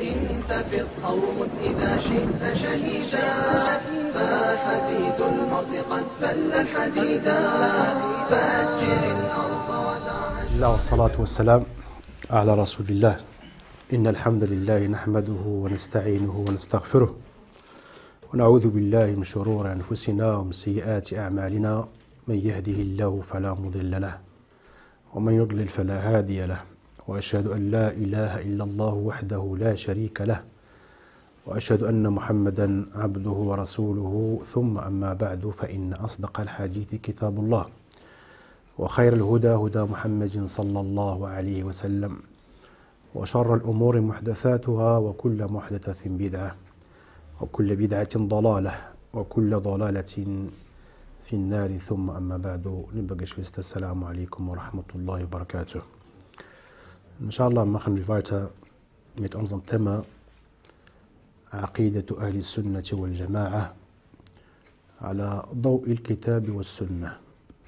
ففض أو مت إذا شئت شهيدا فحديد الموت قد فل الحديدا فأجر الأرض ودعها. الله والصلاة والسلام على رسول الله. إن الحمد لله نحمده ونستعينه ونستغفره ونعوذ بالله من شرور أنفسنا ومن سيئات أعمالنا. من يهده الله فلا مضل له ومن يضلل فلا هادي له، وأشهد أن لا إله إلا الله وحده لا شريك له، وأشهد أن محمدا عبده ورسوله. ثم أما بعد، فإن أصدق الحديث كتاب الله، وخير الهدى هدى محمد صلى الله عليه وسلم، وشر الأمور محدثاتها، وكل محدثة بدعة، وكل بدعة ضلالة، وكل ضلالة في النار. ثم أما بعد، السلام عليكم ورحمة الله وبركاته. Inshallah machen wir weiter mit unserem Thema Aqidatu Ahli Sunnati wal Jama'a ala Dawi al-Kitab wa Sunnah.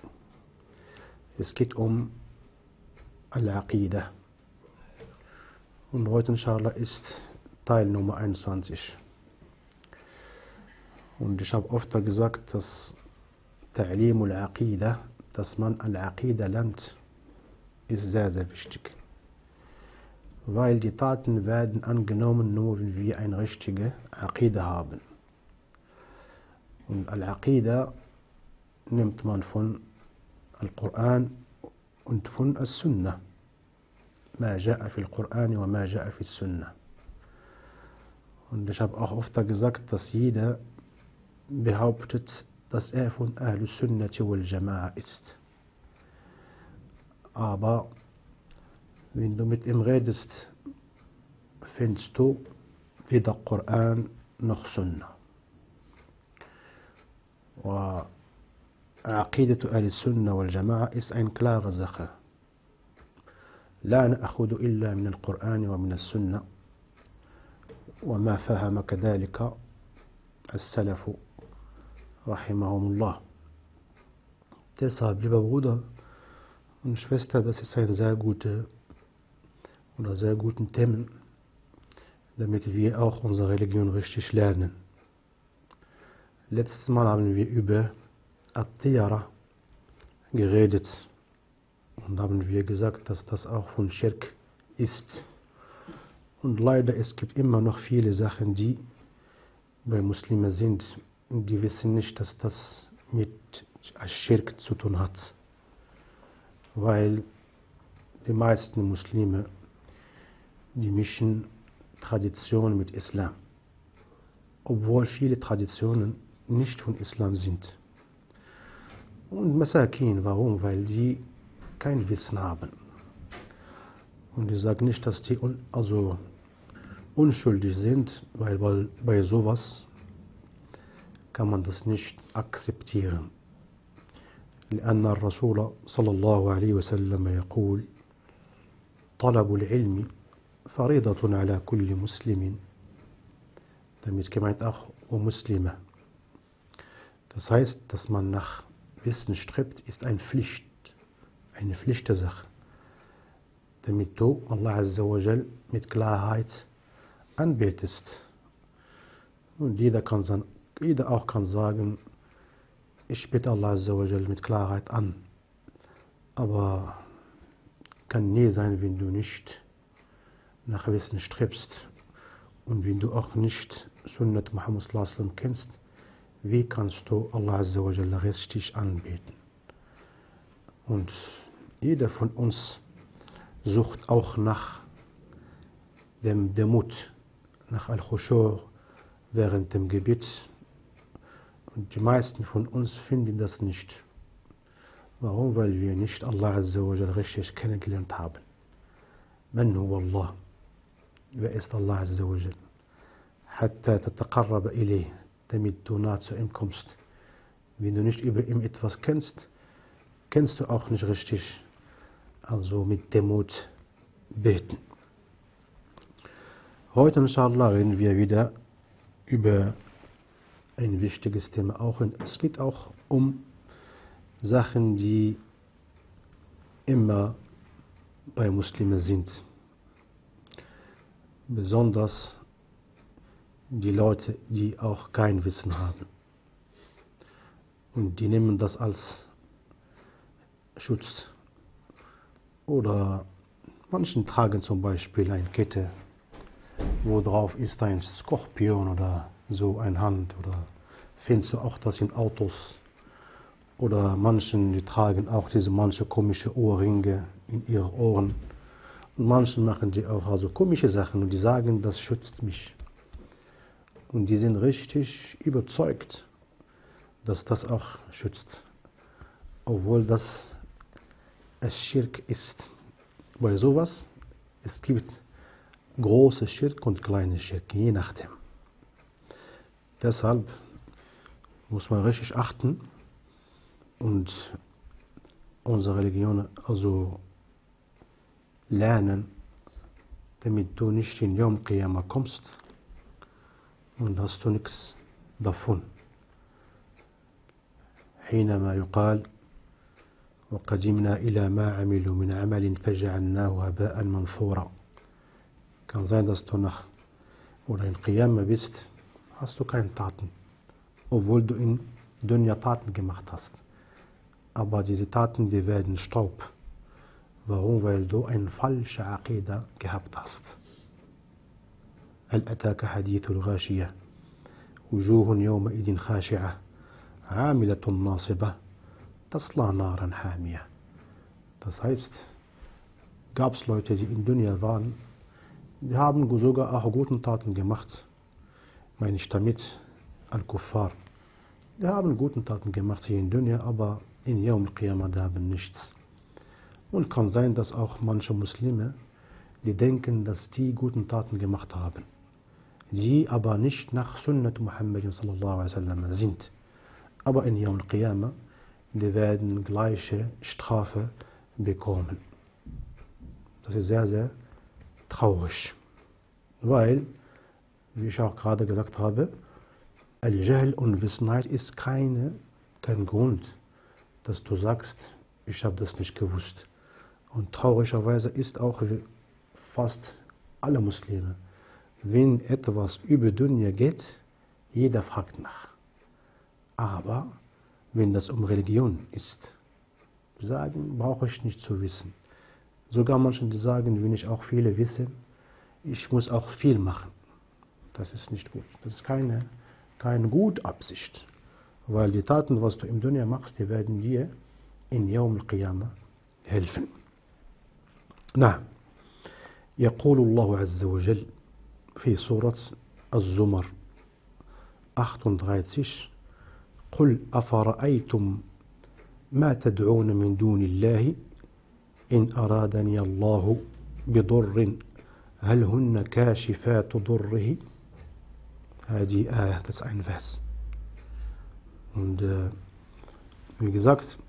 Es geht um Al-Aqidah. Und heute inshallah ist Teil Nummer 21. Und ich habe oft gesagt, dass Ta'lim al-Aqidah, dass man Al-Aqidah lernt, ist sehr, sehr wichtig. Weil die Taten werden angenommen, nur wenn wir eine richtige Aqidah haben. Und Al-Aqidah nimmt man von Al-Quran und von As-Sunnah. Ma ja'a fi al-Quran wa ma ja'a fi Sunnah. Und ich habe auch oft gesagt, dass jeder behauptet, dass er von Ahlus Sunnati wal Jama'a ist. Aber wenn du mit ihm redest, findest du weder Koran noch Sunnah. Und Aqidatu Ahli Sunnah wal Jama'a ist eine klare Sache. لا نأخذ إلا من القرآن ومن السنة وما فهم كذلك السلف رحمهم الله. Deshalb, lieber Bruder und Schwester, das ist ein sehr guten Themen, damit wir auch unsere Religion richtig lernen. Letztes Mal haben wir über At-Tiyara geredet und haben wir gesagt, dass das auch von Schirk ist. Und leider, es gibt immer noch viele Sachen, die bei Muslimen sind und die wissen nicht, dass das mit Schirk zu tun hat. Weil die meisten Muslime, die mischen Tradition mit Islam, obwohl viele Traditionen nicht von Islam sind. Und Masakin, warum? Weil die kein Wissen haben. Und ich sage nicht, dass die unschuldig sind, weil bei sowas kann man das nicht akzeptieren. لأن الرسول صلى الله عليه وسلم يقول طلب العلم فريضة على كل مسلم. Damit gemeint auch Muslime. Das heißt, dass man nach Wissen strebt, ist eine Pflichtsache, damit du Allah Azza wa Jal mit Klarheit anbetest. Und jeder auch kann sagen, ich bete Allah Azza wa Jal mit Klarheit an. Aber kann nie sein, wenn du nicht nach Wissen strebst und wenn du auch nicht Sunnat Muhammad sallallahu alaihi wasallam kennst, wie kannst du Allah Azza wa Jalla richtig anbeten? Und jeder von uns sucht auch nach dem Demut, nach Al-Khushu' während dem Gebet. Und die meisten von uns finden das nicht. Warum? Weil wir nicht Allah Azza wa Jalla richtig kennengelernt haben. Man huwa Allah. Wer ist Allah Azza wa Jalla? Hatta tataqarraba ilayh, damit du nah zu ihm kommst. Wenn du nicht über ihn etwas kennst, kennst du auch nicht richtig, also mit Demut beten. Heute inshallah reden wir wieder über ein wichtiges Thema. Es geht auch um Sachen, die immer bei Muslimen sind. besonders die Leute, die auch kein Wissen haben. Und die nehmen das als Schutz. Oder manchen tragen zum Beispiel eine Kette, wo drauf ist ein Skorpion oder so eine Hand. Oder findest du auch das in Autos. Oder manchen, die tragen auch diese manche komische Ohrringe in ihre Ohren. Und manchen machen die auch also komische Sachen und die sagen, das schützt mich. Und die sind richtig überzeugt, dass das auch schützt. Obwohl das Schirk ist. Bei sowas, es gibt große Schirk und kleine Schirk, je nachdem. Deshalb muss man richtig achten und unsere Religion also lernen, damit du nicht in Yom Qiyamah kommst und hast du nichts davon. حينما يقال وقدمنا إلى ما عملوا من عمل فجعلناه هباء منثورا. Kann sein, dass du nach oder in Qiyamah bist, hast du keine Taten, obwohl du in Dunya Taten gemacht hast. Aber diese Taten, die werden Staub. Warum? Weil du eine falsche Aqida gehabt hast. هل أتاك حديث الغاشية وجوه يومئذ خاشعة عاملة ناصبة تصلى نارا حامية. Das heißt, gab es Leute, die in Dunya waren, die haben sogar auch guten Taten gemacht. Meine ich damit Al-Kuffar. Die haben guten Taten gemacht hier in Dunya, aber in Yawm al-Qiyamah, die haben nichts. Und kann sein, dass auch manche Muslime, die denken, dass die guten Taten gemacht haben, die aber nicht nach Sunnat Muhammad sallallahu alaihi wasallam sind. Aber in Yawm al-Qiyamah, die werden gleiche Strafe bekommen. Das ist sehr, sehr traurig. Weil, wie ich auch gerade gesagt habe, Al-Jahl, Unwissenheit ist kein Grund, dass du sagst, ich habe das nicht gewusst. Und traurigerweise ist auch fast alle Muslime, wenn etwas über Dunya geht, jeder fragt nach. Aber wenn das um Religion ist, sagen, brauche ich nicht zu wissen. Sogar manche, die sagen, wenn ich auch viele wissen, ich muss auch viel machen. Das ist nicht gut. Das ist keine gute Absicht. Weil die Taten, was du im Dunya machst, die werden dir in Yawm al-Qiyamah helfen. نعم. يقول الله عز وجل في سورة الزمر 38 قل أفرأيتم ما تدعون من دون الله إن أرادني الله بضر هل هن كاشفات ضره. هذه آية, das ist ein Vers. Und wie gesagt,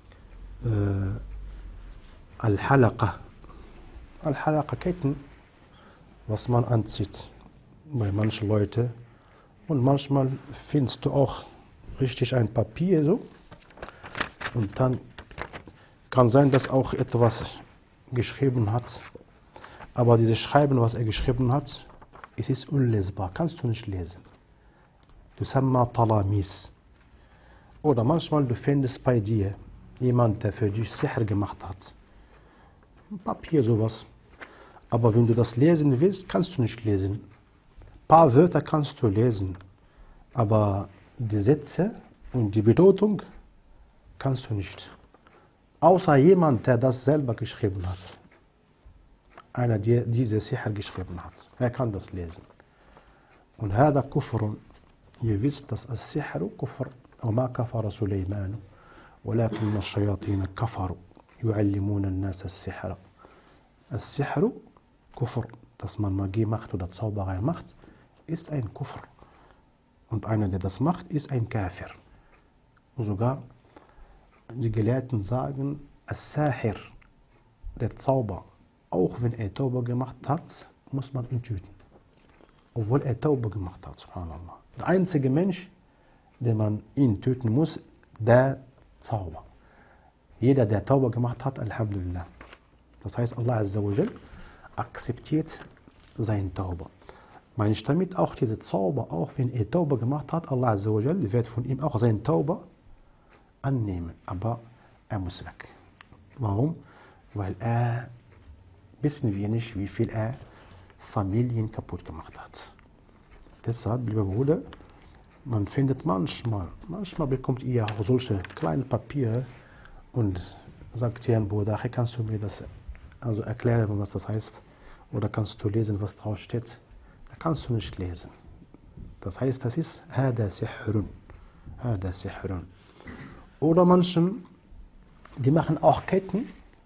Al-Halaqa, Ketten, was man anzieht bei manchen Leuten. Und manchmal findest du auch richtig ein Papier so. Und dann kann sein, dass auch etwas geschrieben hat. Aber dieses Schreiben, was er geschrieben hat, es ist unlesbar, kannst du nicht lesen. Tusamma Talamis. Oder manchmal du findest bei dir jemand, der für dich Sihr gemacht hat. Ein Papier, sowas. Aber wenn du das lesen willst, kannst du nicht lesen. Ein paar Wörter kannst du lesen. Aber die Sätze und die Bedeutung kannst du nicht. Außer jemand, der das selber geschrieben hat. Einer, der diese Sihr geschrieben hat. Er kann das lesen. Und هذا كفر. Ihr wisst, dass السحر كفر. وما كفر سليمان ولكن الشياطين كفروا يعلمون الناس السحر. السحر كفر. Dass man Magie macht oder Zauberei macht, ist ein Kufr. Und einer, der das macht, ist ein Kafir. Und sogar die Gelehrten sagen, As-Sahir, der Zauber, auch wenn er Tauba gemacht hat, muss man ihn töten. Obwohl er Tauba gemacht hat, subhanallah. Der einzige Mensch, den man ihn töten muss, der Zauber. Jeder, der Tauba gemacht hat, Alhamdulillah. Das heißt, Allah Azza wa Jal akzeptiert sein Tauber. Meine ich damit auch diese Zauber, auch wenn er Tauber gemacht hat, Allah Azza wa Jal wird von ihm auch seinen Tauber annehmen, aber er muss weg. Warum? Weil er, wissen wir nicht, wie viel er Familien kaputt gemacht hat. Deshalb, lieber Bruder, man findet manchmal bekommt ihr auch solche kleine Papiere und sagt ihr, Bruder, kannst du mir das also erklären, was das heißt? Oder kannst du lesen, was drauf steht? Da kannst du nicht lesen. Das heißt, das ist هذا سحر. هذا سحر. Oder manchen, die machen auch Ketten,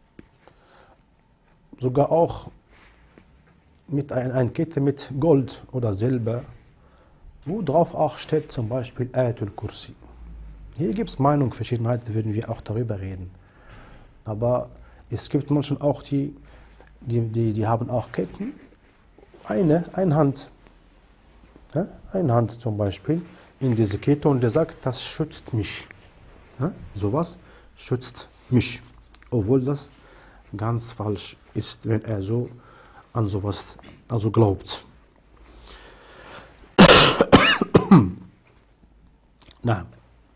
sogar auch mit einer Kette mit Gold oder Silber, wo drauf auch steht zum Beispiel Ayatul Kursi. Hier gibt es Meinungsverschiedenheiten, würden wir auch darüber reden. Aber es gibt Menschen auch, die haben auch Ketten, eine Hand zum Beispiel in diese Kette und der sagt, das schützt mich. Ja? Sowas schützt mich. Obwohl das ganz falsch ist, wenn er so an sowas also glaubt. نعم.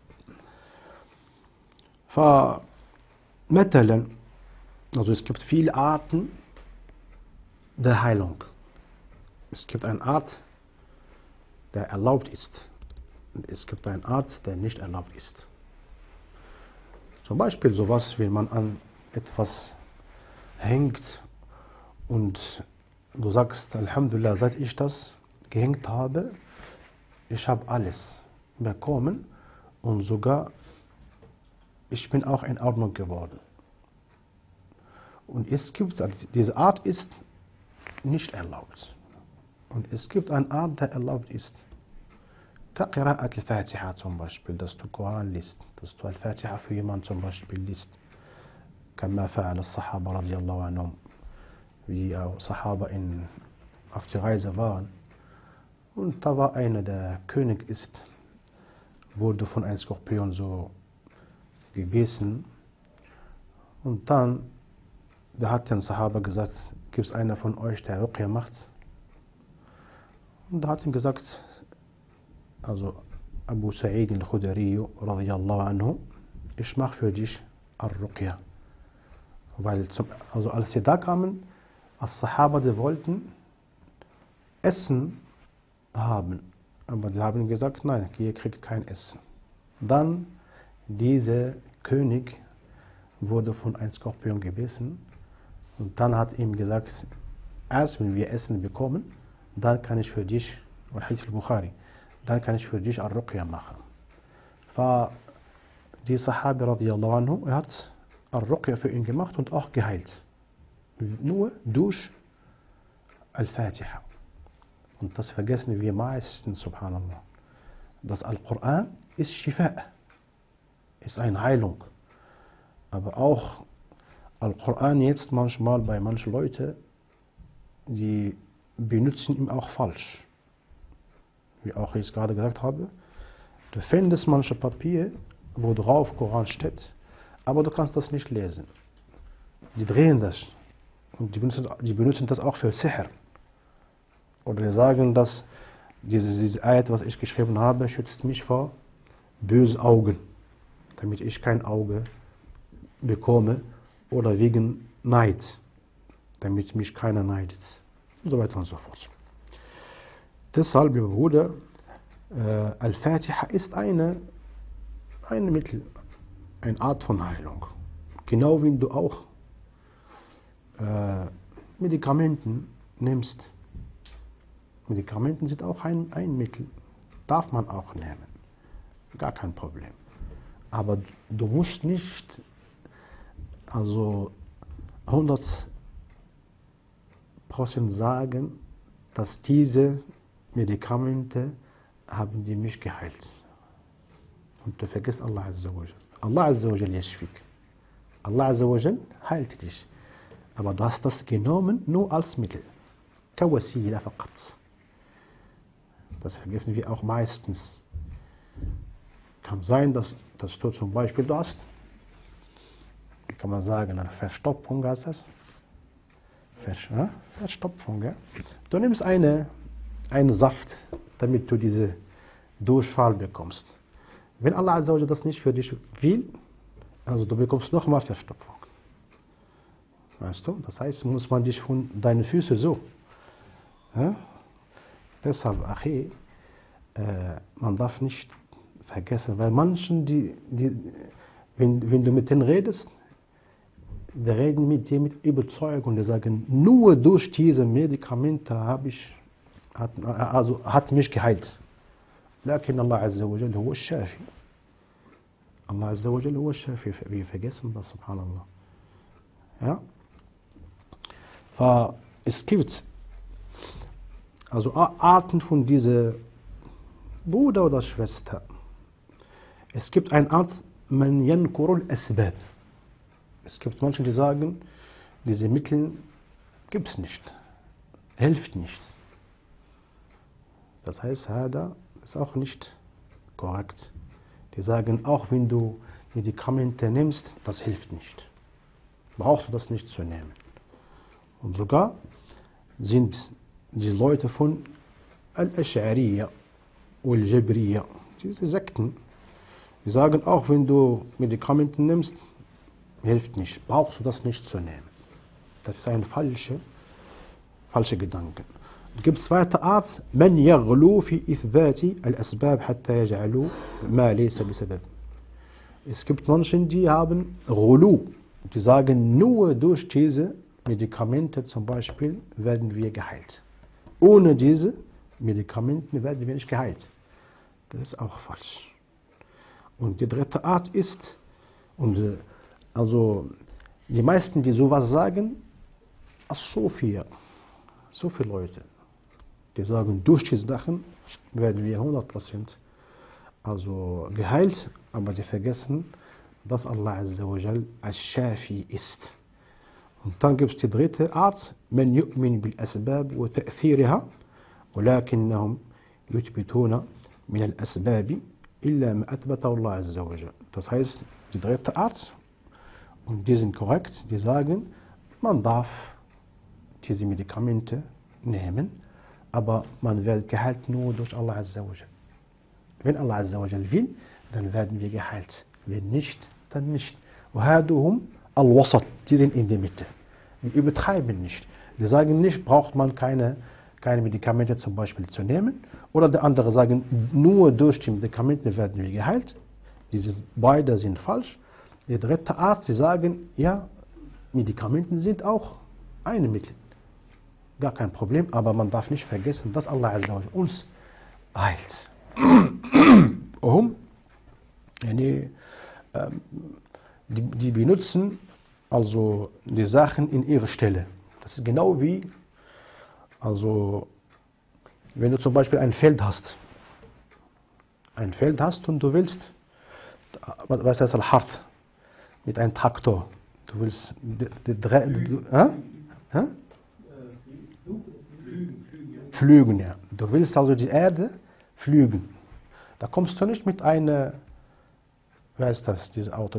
فمثلا, also es gibt viele Arten der Heilung. Es gibt eine Art, der erlaubt ist. Und es gibt eine Art, der nicht erlaubt ist. Zum Beispiel sowas, wenn man an etwas hängt und du sagst, Alhamdulillah, seit ich das gehängt habe, ich habe alles bekommen und sogar ich bin auch in Ordnung geworden. Und es gibt, diese Art ist nicht erlaubt. Und es gibt eine Art, die erlaubt ist. Qira'at al-Fatiha zum Beispiel, dass du Koran liest, dass du al-Fatiha für jemanden zum Beispiel liest. Kama fa'al al-Sahaba radiyallahu anhum, wie auch Sahaba auf die Reise waren. Und da war einer, der König ist, wurde von einem Skorpion so gebissen. Und dann, da hat den Sahaba gesagt, gibt es einer von euch, der Ruqya macht? Und da hat ihm gesagt, also Abu Sa'id al-Khudri radiyallahu anhu, ich mache für dich Al-Ruqya. Weil also als sie da kamen, als Sahaba, die wollten Essen haben, aber die haben gesagt, nein, ihr kriegt kein Essen. Dann dieser König wurde von einem Skorpion gebissen und dann hat ihm gesagt, erst wenn wir Essen bekommen, dann kann ich für dich, Hadith al-Bukhari, dann kann ich für dich Al-Ruqya machen. Die Sahabi radiyallahu anhu, er hat Al-Ruqya für ihn gemacht und auch geheilt. Nur durch Al-Fatiha. Und das vergessen wir meistens, subhanallah. Das Al-Quran ist Shifa, ist eine Heilung. Aber auch Al-Quran jetzt manchmal bei manchen Leuten, die benutzen ihn auch falsch. Wie auch ich es gerade gesagt habe, du findest manche Papier, wo drauf Koran steht, aber du kannst das nicht lesen. Die drehen das und die benutzen das auch für Sihr. Oder die sagen, dass diese Ayat, was ich geschrieben habe, schützt mich vor bösen Augen, damit ich kein Auge bekomme, oder wegen Neid, damit mich keiner neidet, und so weiter und so fort. Deshalb, lieber Bruder, Al-Fatiha ist ein Mittel, eine Art von Heilung. Genau wie du auch Medikamenten nimmst. Medikamenten sind auch ein Mittel. Darf man auch nehmen. Gar kein Problem. Aber du musst nicht also 100% sagen, dass diese Medikamente haben die mich geheilt. Und du vergisst Allah Azza wa Jal. Allah Azza wa Jal yashfik. Allah Azza wa Jal heilt dich. Aber du hast das genommen nur als Mittel. Kawasila faqat. Das vergessen wir auch meistens. Kann sein, dass du zum Beispiel hast, wie kann man sagen, eine Verstopfung, heißt das? Verstopfung, ja? Du nimmst einen Saft, damit du diese Durchfall bekommst. Wenn Allah Azza wa Jalla das nicht für dich will, also du bekommst nochmal Verstopfung. Weißt du? Das heißt, muss man dich von deinen Füßen so. Ja? Deshalb, Achi, man darf nicht vergessen, weil manchen, wenn du mit denen redest, die reden mit dir mit Überzeugung, die sagen, nur durch diese Medikamente hat mich geheilt. لكن الله عز وجل هو الشافي. Allah Azza wa Jalla huwa Shafi. Wir vergessen das, subhanallah. Ja? Es gibt also Arten von dieser Bruder oder Schwester. Es gibt eine Art, man yankurul asbab. Es gibt Menschen, die sagen, diese Mittel gibt es nicht, hilft nichts. Das heißt, Hada ist auch nicht korrekt. Die sagen, auch wenn du Medikamente nimmst, das hilft nicht. Brauchst du das nicht zu nehmen. Und sogar sind die Leute von Al-Ash'ariyya und Al-Jabriyya, diese Sekten, die sagen, auch wenn du Medikamente nimmst, hilft nicht. Brauchst du das nicht zu nehmen. Das ist ein falscher Gedanke. Es gibt zweite Art, man yaghlu fi ithbati al-asbab hatta yaj'alu ma laysa bisabab. Es gibt Menschen, die haben Ghulu, die sagen, nur durch diese Medikamente zum Beispiel werden wir geheilt. Ohne diese Medikamente werden wir nicht geheilt. Das ist auch falsch. Und die dritte Art ist, also die meisten, die sowas sagen, so viele Leute, die sagen, durch diese Sachen werden wir 100% also geheilt, aber die vergessen, dass Allah Azza wa Jal Al-Shafi ist. Und dann gibt es die dritte Art, man yu'min bil asbab wa ta'thiriha, walakinnahum yuthbituna min al-asbabi illa ma athbata Allah Azza wa Jal. Das heißt, die dritte Art, und die sind korrekt, die sagen, man darf diese Medikamente nehmen, aber man wird geheilt nur durch Allah Azza wa Jal. Wenn Allah Azza wa Jal will, dann werden wir geheilt. Wenn nicht, dann nicht. وهادوهم الوسط, die sind in der Mitte. Die übertreiben nicht. Die sagen nicht, braucht man keine Medikamente zum Beispiel zu nehmen. Oder die anderen sagen, nur durch die Medikamente werden wir geheilt. Beide sind falsch. Die dritte Art, sie sagen, ja, Medikamente sind auch ein Mittel. Gar kein Problem, aber man darf nicht vergessen, dass Allah Azza wa Jal uns heilt. Die benutzen also die Sachen in ihrer Stelle. Das ist genau wie, also wenn du zum Beispiel ein Feld hast und du willst, was heißt Al-Harth, mit einem Traktor, du willst pflügen, ja. Du willst also die Erde pflügen. Da kommst du nicht mit einer, wer ist das, dieses Auto,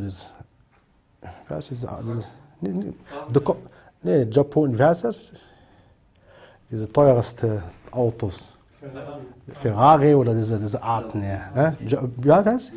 Japan, wer ist das? Diese teuerste Autos. Ferrari oder diese Arten, ja. Ja, was?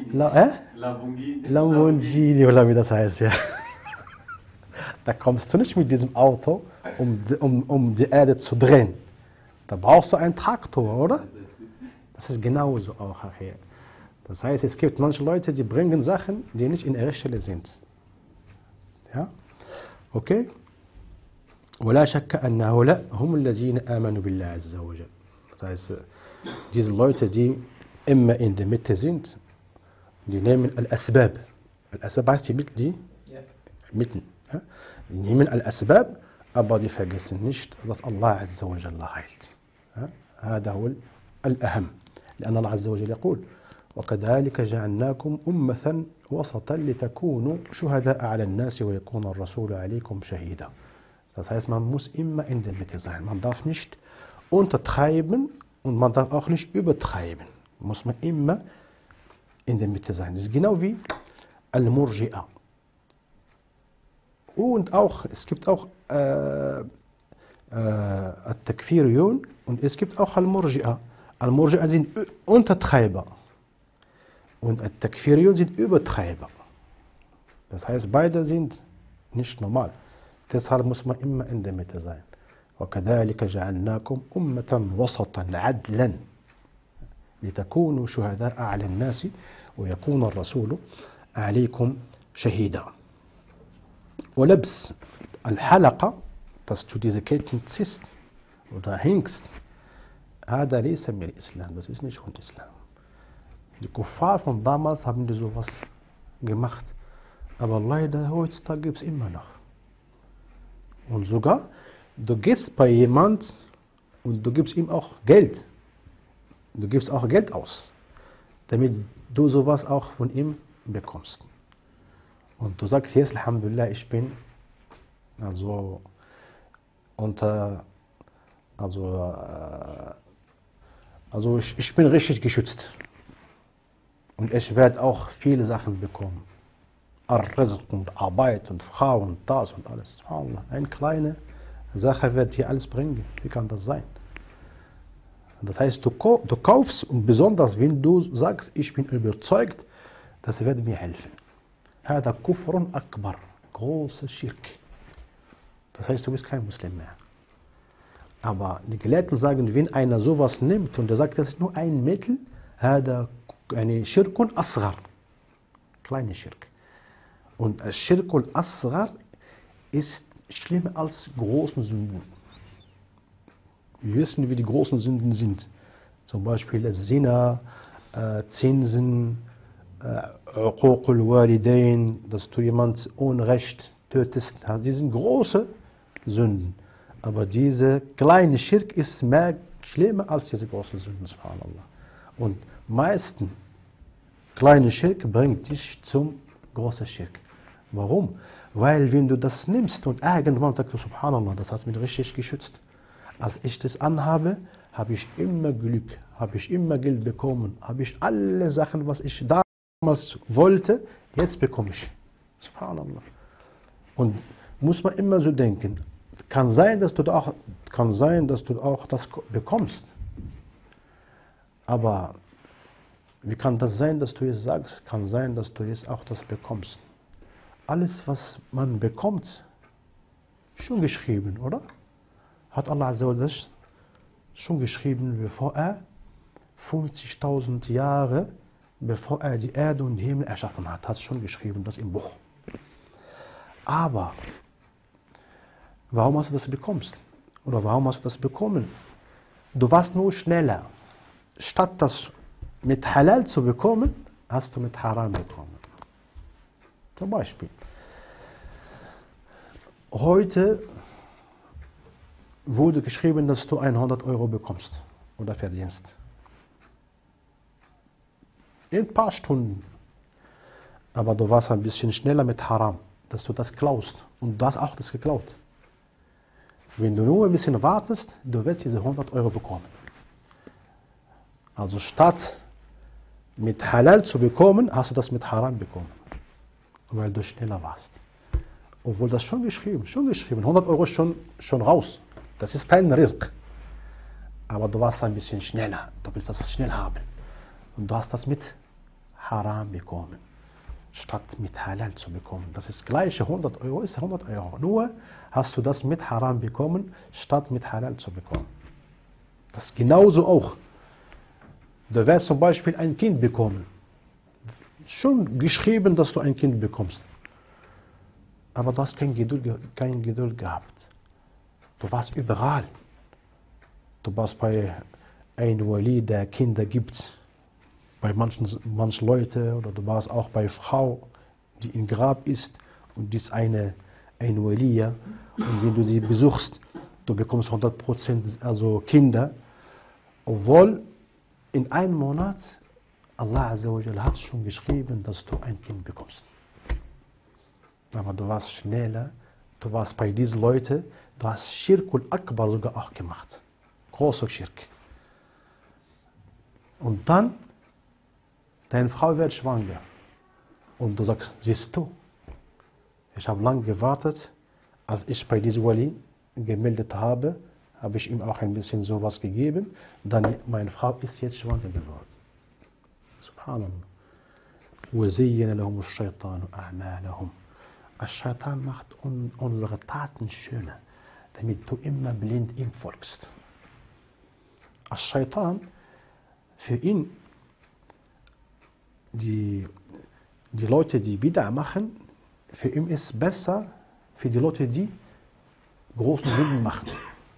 Lamborghini oder wie das heißt, ja. Da kommst du nicht mit diesem Auto, um die Erde zu drehen. Da brauchst du einen Traktor, oder? Das ist genauso auch hier. Das heißt, es gibt manche Leute, die bringen Sachen, die nicht in ihrer Stelle sind. Ja? Okay? ولا شك أن هؤلاء هم الذين آمنوا بالله عز وجل. Das heißt, diese Leute, die immer in der Mitte sind, die nehmen Al-Asbab. Al-Asbab heißt die Mittel, Mitten. Ja? Die nehmen Al-Asbab, aber die vergessen nicht, dass Allah Azza wa Jalla heilt. هذا هو الأهم. لأن الله عز وجل يقول وكذلك جعلناكم أمة وسطا لتكونوا شهداء على الناس ويكون الرسول عليكم شهيدا. Das heißt, man muss immer in der Mitte sein. Man darf nicht untertreiben und man darf auch nicht übertreiben. Muss man immer in der Mitte sein. Das ist genau wie Al-Murji'a. Und auch, es gibt auch Al-Takfiriyun und es gibt auch Al-Murji'a. Al-Murji'a sind Untertreiber und Al-Takfiriyun sind Übertreiber. Das heißt, beide sind nicht normal. Deshalb muss man immer in der Mitte sein. وَكَذَلِكَ جَعَلْنَاكُمْ أُمَّةً وَسَطًا عَدْلًا لِتَكُونُوا شُهَدَاءَ عَلَى النَّاسِ وَيَكُونَ الرَّسُولُ عَلَيْكُمْ شَهِيدًا. ولبس الحلقة, dass du diese Ketten ziehst oder hängst, هذا ليس من الإسلام, das ist nicht von Islam. Die Kuffar von damals haben die sowas gemacht, aber leider heutzutage gibt es immer noch. Und sogar, du gehst bei jemand und du gibst ihm auch Geld. Du gibst auch Geld aus, damit du sowas auch von ihm bekommst. Und du sagst jetzt, Alhamdulillah, ich bin also ich bin richtig geschützt. Und ich werde auch viele Sachen bekommen. Ar-Rizq und Arbeit und Frau und das und alles. Eine kleine Sache wird hier alles bringen. Wie kann das sein? Das heißt, du kaufst und besonders wenn du sagst, ich bin überzeugt, das wird mir helfen. هذا كفر أكبر, großer Schirk. Das heißt, du bist kein Muslim mehr. Aber die Gelehrten sagen, wenn einer sowas nimmt und er sagt, das ist nur ein Mittel, هذا eine Schirkun Asghar, kleine Schirk. Und Schirkul Asghar ist schlimmer als großen Sünden. Wir wissen, wie die großen Sünden sind. Zum Beispiel Zina, Zinsen, Uququl Walidain, dass du jemand ohne Recht tötest. Die sind große Sünden. Aber diese kleine Schirk ist mehr schlimmer als diese großen Sünden, subhanallah. Und meistens kleine Schirk bringt dich zum großen Schirk. Warum? Weil wenn du das nimmst und irgendwann sagst du, subhanallah, das hat mich richtig geschützt. Als ich das anhabe, habe ich immer Glück, habe ich immer Geld bekommen, habe ich alle Sachen, was ich damals wollte, jetzt bekomme ich. Subhanallah. Und muss man immer so denken, kann sein, dass du auch das bekommst. Aber wie kann das sein, dass du jetzt sagst, kann sein, dass du jetzt auch das bekommst? Alles, was man bekommt, schon geschrieben, oder? Hat Allah Azza wa Jalla schon geschrieben, bevor er 50.000 Jahre, bevor er die Erde und den Himmel erschaffen hat, hat es schon geschrieben, das im Buch. Aber warum hast du das bekommst? Oder warum hast du das bekommen? Du warst nur schneller. Statt das mit Halal zu bekommen, hast du mit Haram bekommen. Zum Beispiel. Heute wurde geschrieben, dass du 100 Euro bekommst oder verdienst. In ein paar Stunden. Aber du warst ein bisschen schneller mit Haram, dass du das klaust. Und du hast auch das geklaut. Wenn du nur ein bisschen wartest, du wirst diese 100 Euro bekommen. Also statt mit Halal zu bekommen, hast du das mit Haram bekommen. Weil du schneller warst. Obwohl das schon geschrieben. 100 Euro ist schon raus. Das ist dein Rizq. Aber du warst ein bisschen schneller. Du willst das schnell haben. Und du hast das mit Haram bekommen. Statt mit Halal zu bekommen. Das ist gleiche 100 Euro ist 100 Euro. Nur hast du das mit Haram bekommen, statt mit Halal zu bekommen. Das ist genauso auch. Du wirst zum Beispiel ein Kind bekommen. Schon geschrieben, dass du ein Kind bekommst. Aber du hast kein Geduld gehabt. Du warst überall. Du warst bei einem Wali, der Kinder gibt. Bei manchen Leuten. Oder du warst auch bei Frau, die im Grab ist. Und die ist eine Waliya. Und wenn du sie besuchst, du bekommst 100% also Kinder. Obwohl in einem Monat Allah Azza wa Jalla hat schon geschrieben, dass du ein Kind bekommst. Aber du warst schneller, du warst bei diesen Leuten, du hast Schirkul Akbar sogar auch gemacht. Großer Schirk. Und dann, deine Frau wird schwanger. Und du sagst, siehst du, ich habe lange gewartet, als ich bei diesem Wali gemeldet habe, habe ich ihm auch ein bisschen sowas gegeben. Dann, meine Frau ist jetzt schwanger geworden. Subhanallah. وَزَيَّنَ لَهُمُ الشَّيْطَانُ أَعْمَالَهُم. Al-Shaitan macht unsere Taten schöner, damit du immer blind ihm folgst. Al-Shaitan, für ihn, die Leute, die Bid'a machen, für ihn ist besser, für die Leute, die großen Sünden machen.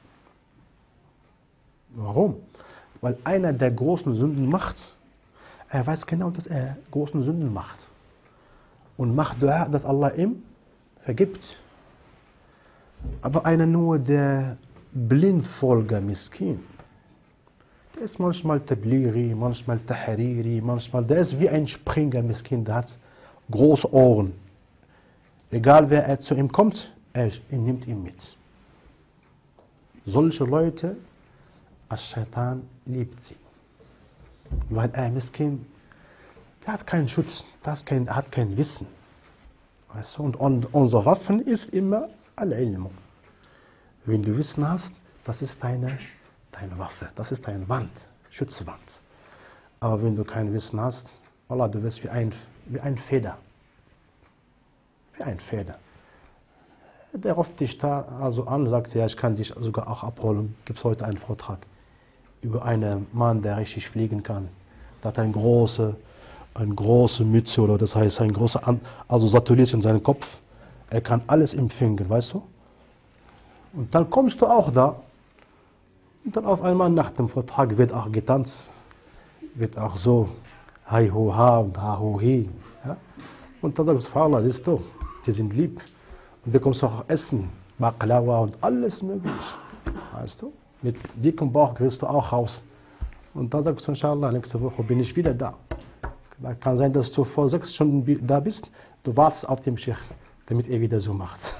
Warum? Weil einer, der großen Sünden macht, er weiß genau, dass er großen Sünden macht. Und macht Dua, dass Allah ihm vergibt. Aber einer nur, der Blindfolger, Miskin, der ist manchmal Tablighi, manchmal Tahariri, manchmal, der ist wie ein Springer, Miskin, der hat große Ohren. Egal wer zu ihm kommt, er nimmt ihn mit. Solche Leute, Al-Shaitan liebt sie. Weil er Miskin, der hat keinen Schutz, der hat kein Wissen. Weißt du? Und unsere Waffen ist immer Al-Ilm. Wenn du Wissen hast, das ist deine Waffe, das ist deine Wand, Schutzwand. Aber wenn du kein Wissen hast, Allah, du wirst wie ein Feder. Wie ein Feder. Der ruft dich da also an und sagt, ja, ich kann dich sogar auch abholen. Gibt es heute einen Vortrag über einen Mann, der richtig fliegen kann. Der hat eine große Mütze, oder das heißt ein großer Satellit in seinem Kopf. Er kann alles empfangen, weißt du? Und dann kommst du auch da und dann auf einmal nach dem Vortrag wird auch getanzt, wird auch so Hai ho ha und ha ho hi. Ja? Und dann sagst du, Allah, siehst du, die sind lieb. Und bekommst auch Essen, Baklava und alles mögliche. Weißt du? Mit dickem Bauch kriegst du auch raus. Und dann sagst du, inshallah, nächste Woche bin ich wieder da. Da kann sein, dass du vor 6 Stunden da bist, du wartest auf den Sheikh, damit er wieder so macht.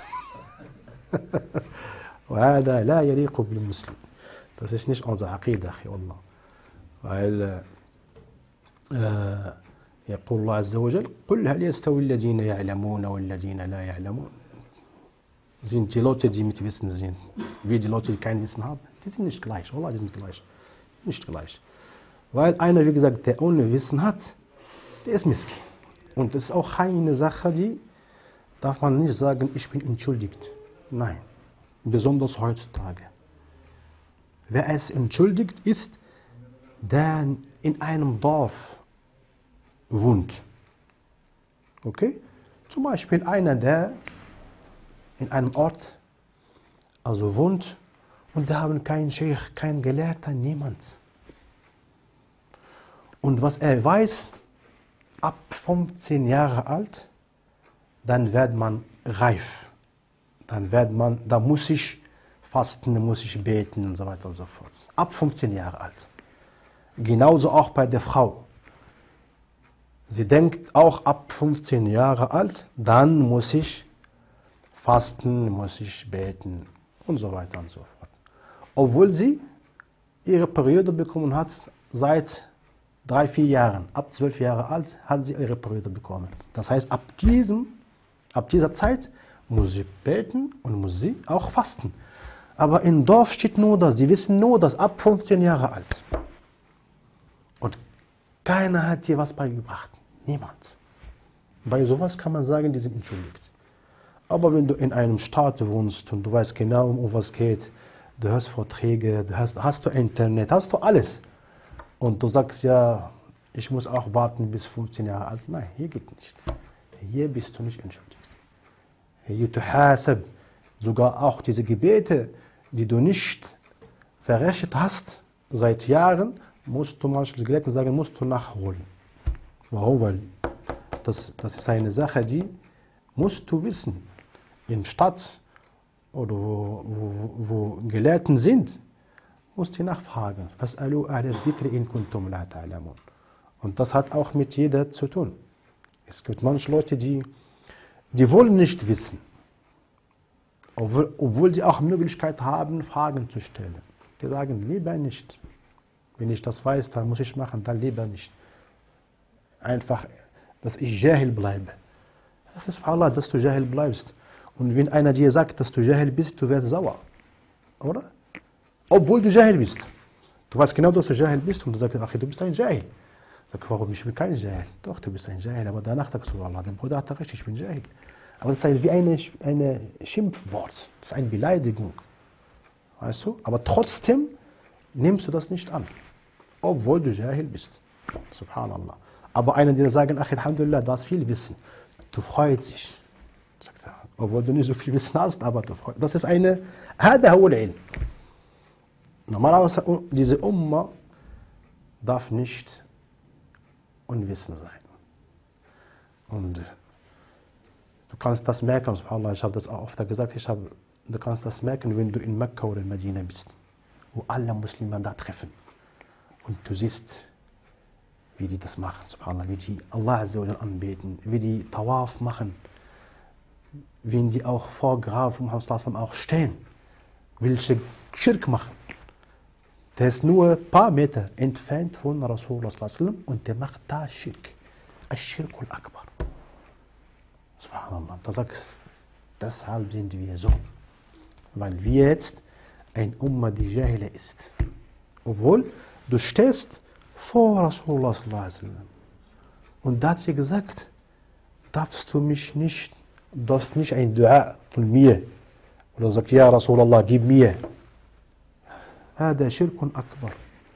Das ist nicht unser Aqidah, weil يقول الله عز وجل قل هل يستوي الذين يعلمون والذين لا يعلمون. Sind die Leute, die mit Wissen sind, wie die Leute, die kein Wissen haben, die sind nicht gleich. Allah, die sind gleich. Nicht gleich. Weil einer, wie gesagt, der ohne Wissen hat, der ist Miskin. Und das ist auch eine Sache, die darf man nicht sagen, ich bin entschuldigt. Nein, besonders heutzutage. Wer es entschuldigt ist, der in einem Dorf wohnt. Okay? Zum Beispiel einer, der in einem Ort wohnt und da haben keinen Sheikh, kein Gelehrter, niemand. Und was er weiß, ab 15 Jahre alt, dann wird man reif. Da muss ich fasten, da muss ich beten und so weiter und so fort. Ab 15 Jahre alt. Genauso auch bei der Frau. Sie denkt auch ab 15 Jahre alt, dann muss ich fasten, muss ich beten und so weiter und so fort. Obwohl sie ihre Periode bekommen hat seit 3-4 Jahren. Ab 12 Jahre alt hat sie ihre Periode bekommen. Das heißt, ab dieser Zeit muss sie beten und muss sie auch fasten. Aber im Dorf steht nur das, die wissen nur das, ab 15 Jahre alt. Und keiner hat dir was beigebracht. Niemand. Bei sowas kann man sagen, die sind entschuldigt. Aber wenn du in einem Staat wohnst und du weißt genau, um was es geht, du hörst Vorträge, hast du Internet, hast du alles. Und du sagst, ja, ich muss auch warten bis 15 Jahre alt. Nein, hier geht nicht. Hier bist du nicht entschuldigt. Hier tuhasab, sogar auch diese Gebete, die du nicht verrichtet hast seit Jahren, musst du, manche Gelehrten sagen, musst du nachholen. Warum? Weil das ist eine Sache, die musst du wissen. In Stadt oder wo Gelehrten sind, musst du nachfragen. فَاسْأَلُوا أَهْلَ الذِّكْرِ إِن كُنتُمْ لَا تَعْلَمُونَ. Und das hat auch mit jeder zu tun. Es gibt manche Leute, die wollen nicht wissen, obwohl sie auch Möglichkeit haben, Fragen zu stellen. Die sagen, lieber nicht. Wenn ich das weiß, dann muss ich machen, dann lieber nicht. Einfach, dass ich Jahil bleibe. Subhanallah, dass du Jahil bleibst. Und wenn einer dir sagt, dass du Jahil bist, du wirst sauer. oder? Obwohl du Jahil bist. Du weißt genau, dass du Jahil bist und du sagst, ach, du bist ein Jahil. Sag, warum? Ich bin kein Jahil. Doch, du bist ein Jahil, aber danach sagst du, Allah, der Bruder hat recht, ich bin Jahil. Aber das ist wie eine Schimpfwort, das ist eine Beleidigung. Weißt du? Aber trotzdem nimmst du das nicht an, obwohl du Jahil bist. Subhanallah. Aber einer, der sagt, ach, Alhamdulillah, du hast viel Wissen. Du freust dich. Sagt er, obwohl du nicht so viel Wissen hast, aber du freust dich. Das ist eine, هذا هو العلم. Normalerweise, diese Umma darf nicht unwissend sein. Und du kannst das merken, subhanallah, ich habe das auch oft gesagt, du kannst das merken, wenn du in Mekka oder in Medina bist, wo alle Muslime da treffen. Und du siehst, wie die das machen, subhanallah, wie die Allah Azza wa Jal anbeten, wie die Tawaf machen, wie die auch vor Grab von Muhammad sallallahu alaihi wasallam auch stehen, welche Schirk machen. Der ist nur ein paar Meter entfernt von Rasulullah sallallahu alaihi wasallam und der macht da Schirk. Ash-Shirk al-Akbar. Subhanallah. Da sagst du, deshalb sind wir so. Weil wir jetzt ein Umma, die Jahila ist. Obwohl du stehst vor Rasulullah sallallahu alaihi wasallam. Und da hat sie gesagt, darfst du nicht ein Dua von mir. Oder sagt, ja Rasulullah, gib mir. هذا شرك أكبر.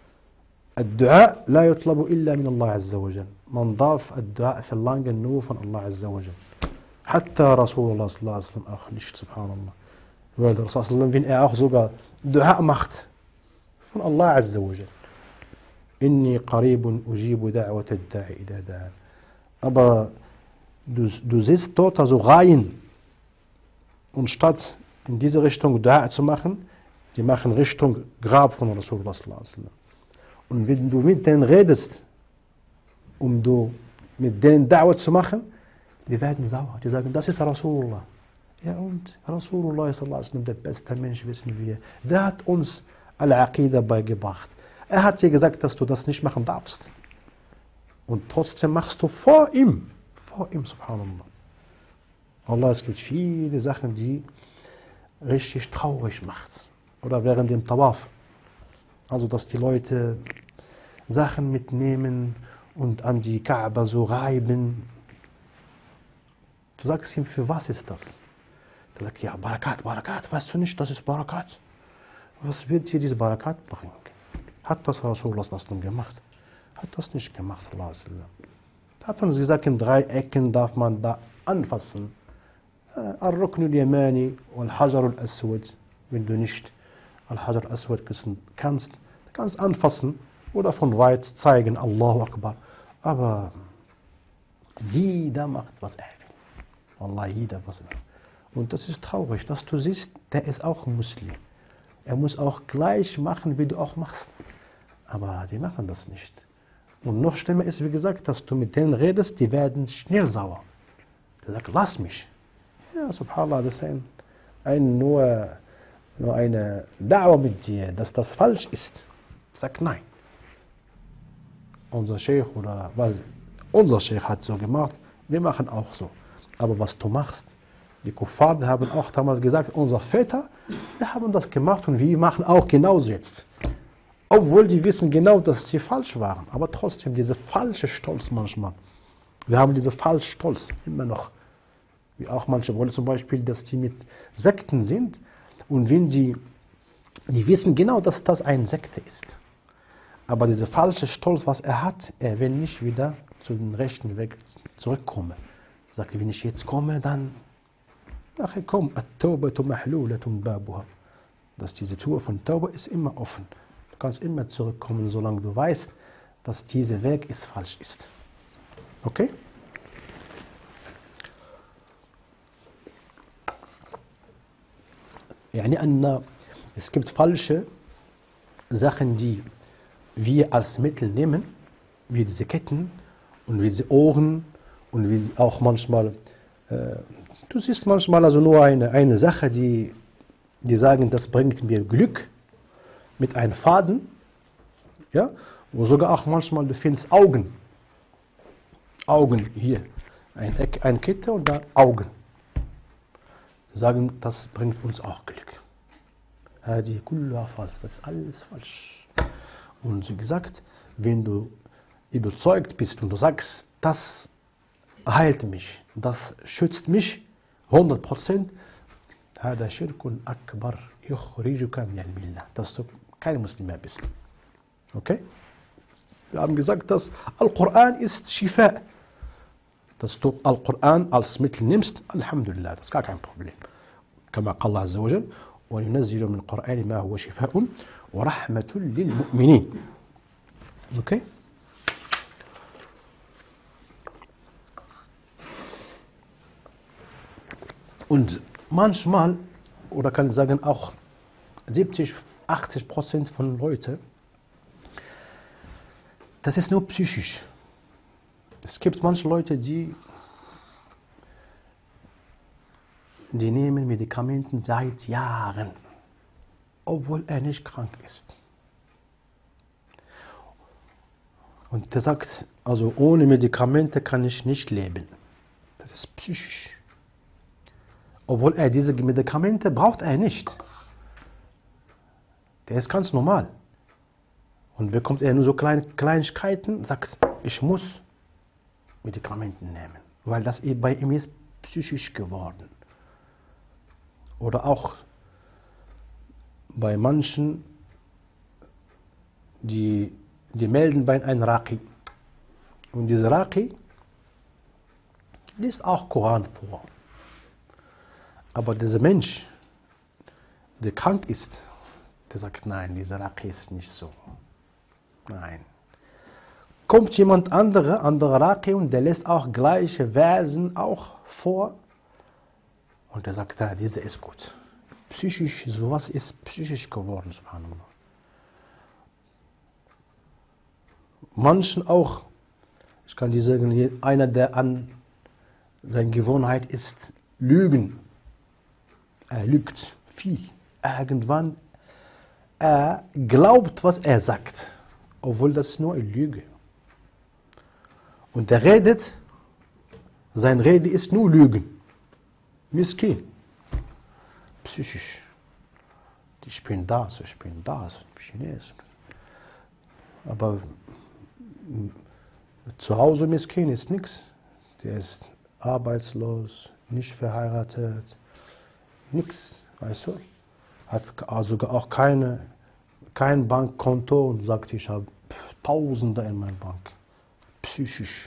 الدعاء لا يطلب إلا من الله عز وجل. Man darf الدعاء verlangen nur von Allah Azza wa Jal. حتى Rasulullah sallallahu alaihi wasallam auch nicht, subhanallah. Weil der Rasulullah, wenn er auch sogar Dua macht von Allah Azza wa Jal. إني قريب أجيب دعوة الداعي إذا دعان. Aber du siehst dort also Reihen und statt in diese Richtung Dua zu machen, die machen Richtung Grab von Rasulullah sallallahu alaihi wasallam. Und wenn du mit denen redest, um du mit denen Da'wah zu machen, die werden sauer. Die sagen, das ist Rasulullah. Ja und Rasulullah sallallahu alaihi wasallam, der beste Mensch, wissen wir. Der hat uns Al-Aqidah beigebracht. Er hat dir gesagt, dass du das nicht machen darfst. Und trotzdem machst du vor ihm, subhanallah. Allah, es gibt viele Sachen, die richtig traurig macht. Oder während dem Tawaf. Also, dass die Leute Sachen mitnehmen und an die Kaaba so reiben. Du sagst ihm, für was ist das? Der sagt, ja, Barakat, weißt du nicht, das ist Barakat. Was wird dir diese Barakat bringen? Hat das Rasulullah gemacht? Hat das nicht gemacht, sallallahu alaihi wasallam. Er hat uns gesagt, in 3 Ecken darf man da anfassen. Al-Rukn al-Yamani und Al-Hajar al-Aswad, wenn du nicht Al-Hajar al-Aswad kannst, du kannst anfassen oder von weit zeigen, Allahu Akbar. Aber jeder macht, was er will. Allah, jeder, was er will. Und das ist traurig, dass du siehst, der ist auch ein Muslim. Er muss auch gleich machen, wie du auch machst. Aber die machen das nicht. Und noch schlimmer ist, wie gesagt, dass du mit denen redest, die werden schnell sauer. Der sagt, lass mich. Ja, subhanallah, das ist nur eine Da'wah mit dir, dass das falsch ist. Sag nein. Unser Sheikh hat so gemacht, wir machen auch so. Aber was du machst, die Kuffar, die haben auch damals gesagt, unsere Väter, die haben das gemacht und wir machen auch genauso jetzt. Obwohl die wissen genau, dass sie falsch waren. Aber trotzdem, diese falsche Stolz manchmal. Wir haben diese falsche Stolz immer noch. Wie auch manche wollen zum Beispiel, dass die mit Sekten sind. Und wenn die wissen genau, dass das eine Sekte ist. Aber dieser falsche Stolz, was er hat, er will nicht wieder zu dem rechten Weg zurückkommen. Er sagt, wenn ich jetzt komme, dann komm, at-Tawbatu mahlulatun babuha. Dass diese Tür von Tauba ist immer offen. Du kannst immer zurückkommen, solange du weißt, dass dieser Weg falsch ist. Okay? Es gibt falsche Sachen, die wir als Mittel nehmen, wie diese Ketten und wie diese Ohren und wie auch manchmal, du siehst manchmal also nur eine Sache, die sagen, das bringt mir Glück, mit einem Faden, ja, wo sogar auch manchmal du findest Augen hier, eine Kette und da Augen. Die sagen, das bringt uns auch Glück. هذه كلها falsch. Das ist alles falsch. Und wie gesagt, wenn du überzeugt bist und du sagst, das heilt mich, das schützt mich 100%, هذا شرك أكبر يخرجك من الملة, dass du kein Muslim mehr bist. Okay? Wir haben gesagt, dass Al-Quran ist Shifa. Dass du Al-Quran als Mittel nimmst, Alhamdulillah, das ist gar kein Problem. كما قال الله عز وجل وينزل من القرآن ما هو شفاء ورحمة للمؤمنين. Okay? Und manchmal, oder kann ich sagen auch 70-80% von Leuten, das ist nur psychisch. Es gibt manche Leute, die nehmen Medikamente seit Jahren, obwohl er nicht krank ist. Und der sagt, also ohne Medikamente kann ich nicht leben. Das ist psychisch. Obwohl er diese Medikamente braucht er nicht. Der ist ganz normal. Und bekommt er nur so kleine Kleinigkeiten, sagt, ich muss Medikamente nehmen, weil das bei ihm ist psychisch geworden. Oder auch bei manchen, die melden bei einem Raqi. Und dieser Raqi liest auch Koran vor. Aber dieser Mensch, der krank ist, der sagt, nein, dieser Raqi ist nicht so. Nein. Kommt jemand anderer Raqi und der lässt auch gleiche Versen auch vor und der sagt, ja, dieser ist gut. Psychisch, sowas ist psychisch geworden, subhanallah. Manchen auch, ich kann dir sagen, einer, der an seine Gewohnheit ist, lügen. Er lügt viel. Irgendwann, er glaubt, was er sagt, obwohl das nur eine Lüge. Und er redet, sein Rede ist nur Lügen. Miskin. Psychisch. Ich bin das, ich bin Chines. Aber zu Hause Miskin ist nichts. Der ist arbeitslos, nicht verheiratet, nichts, weißt du? Hat also auch kein Bankkonto und sagt, ich habe Tausende in meiner Bank. Psychisch.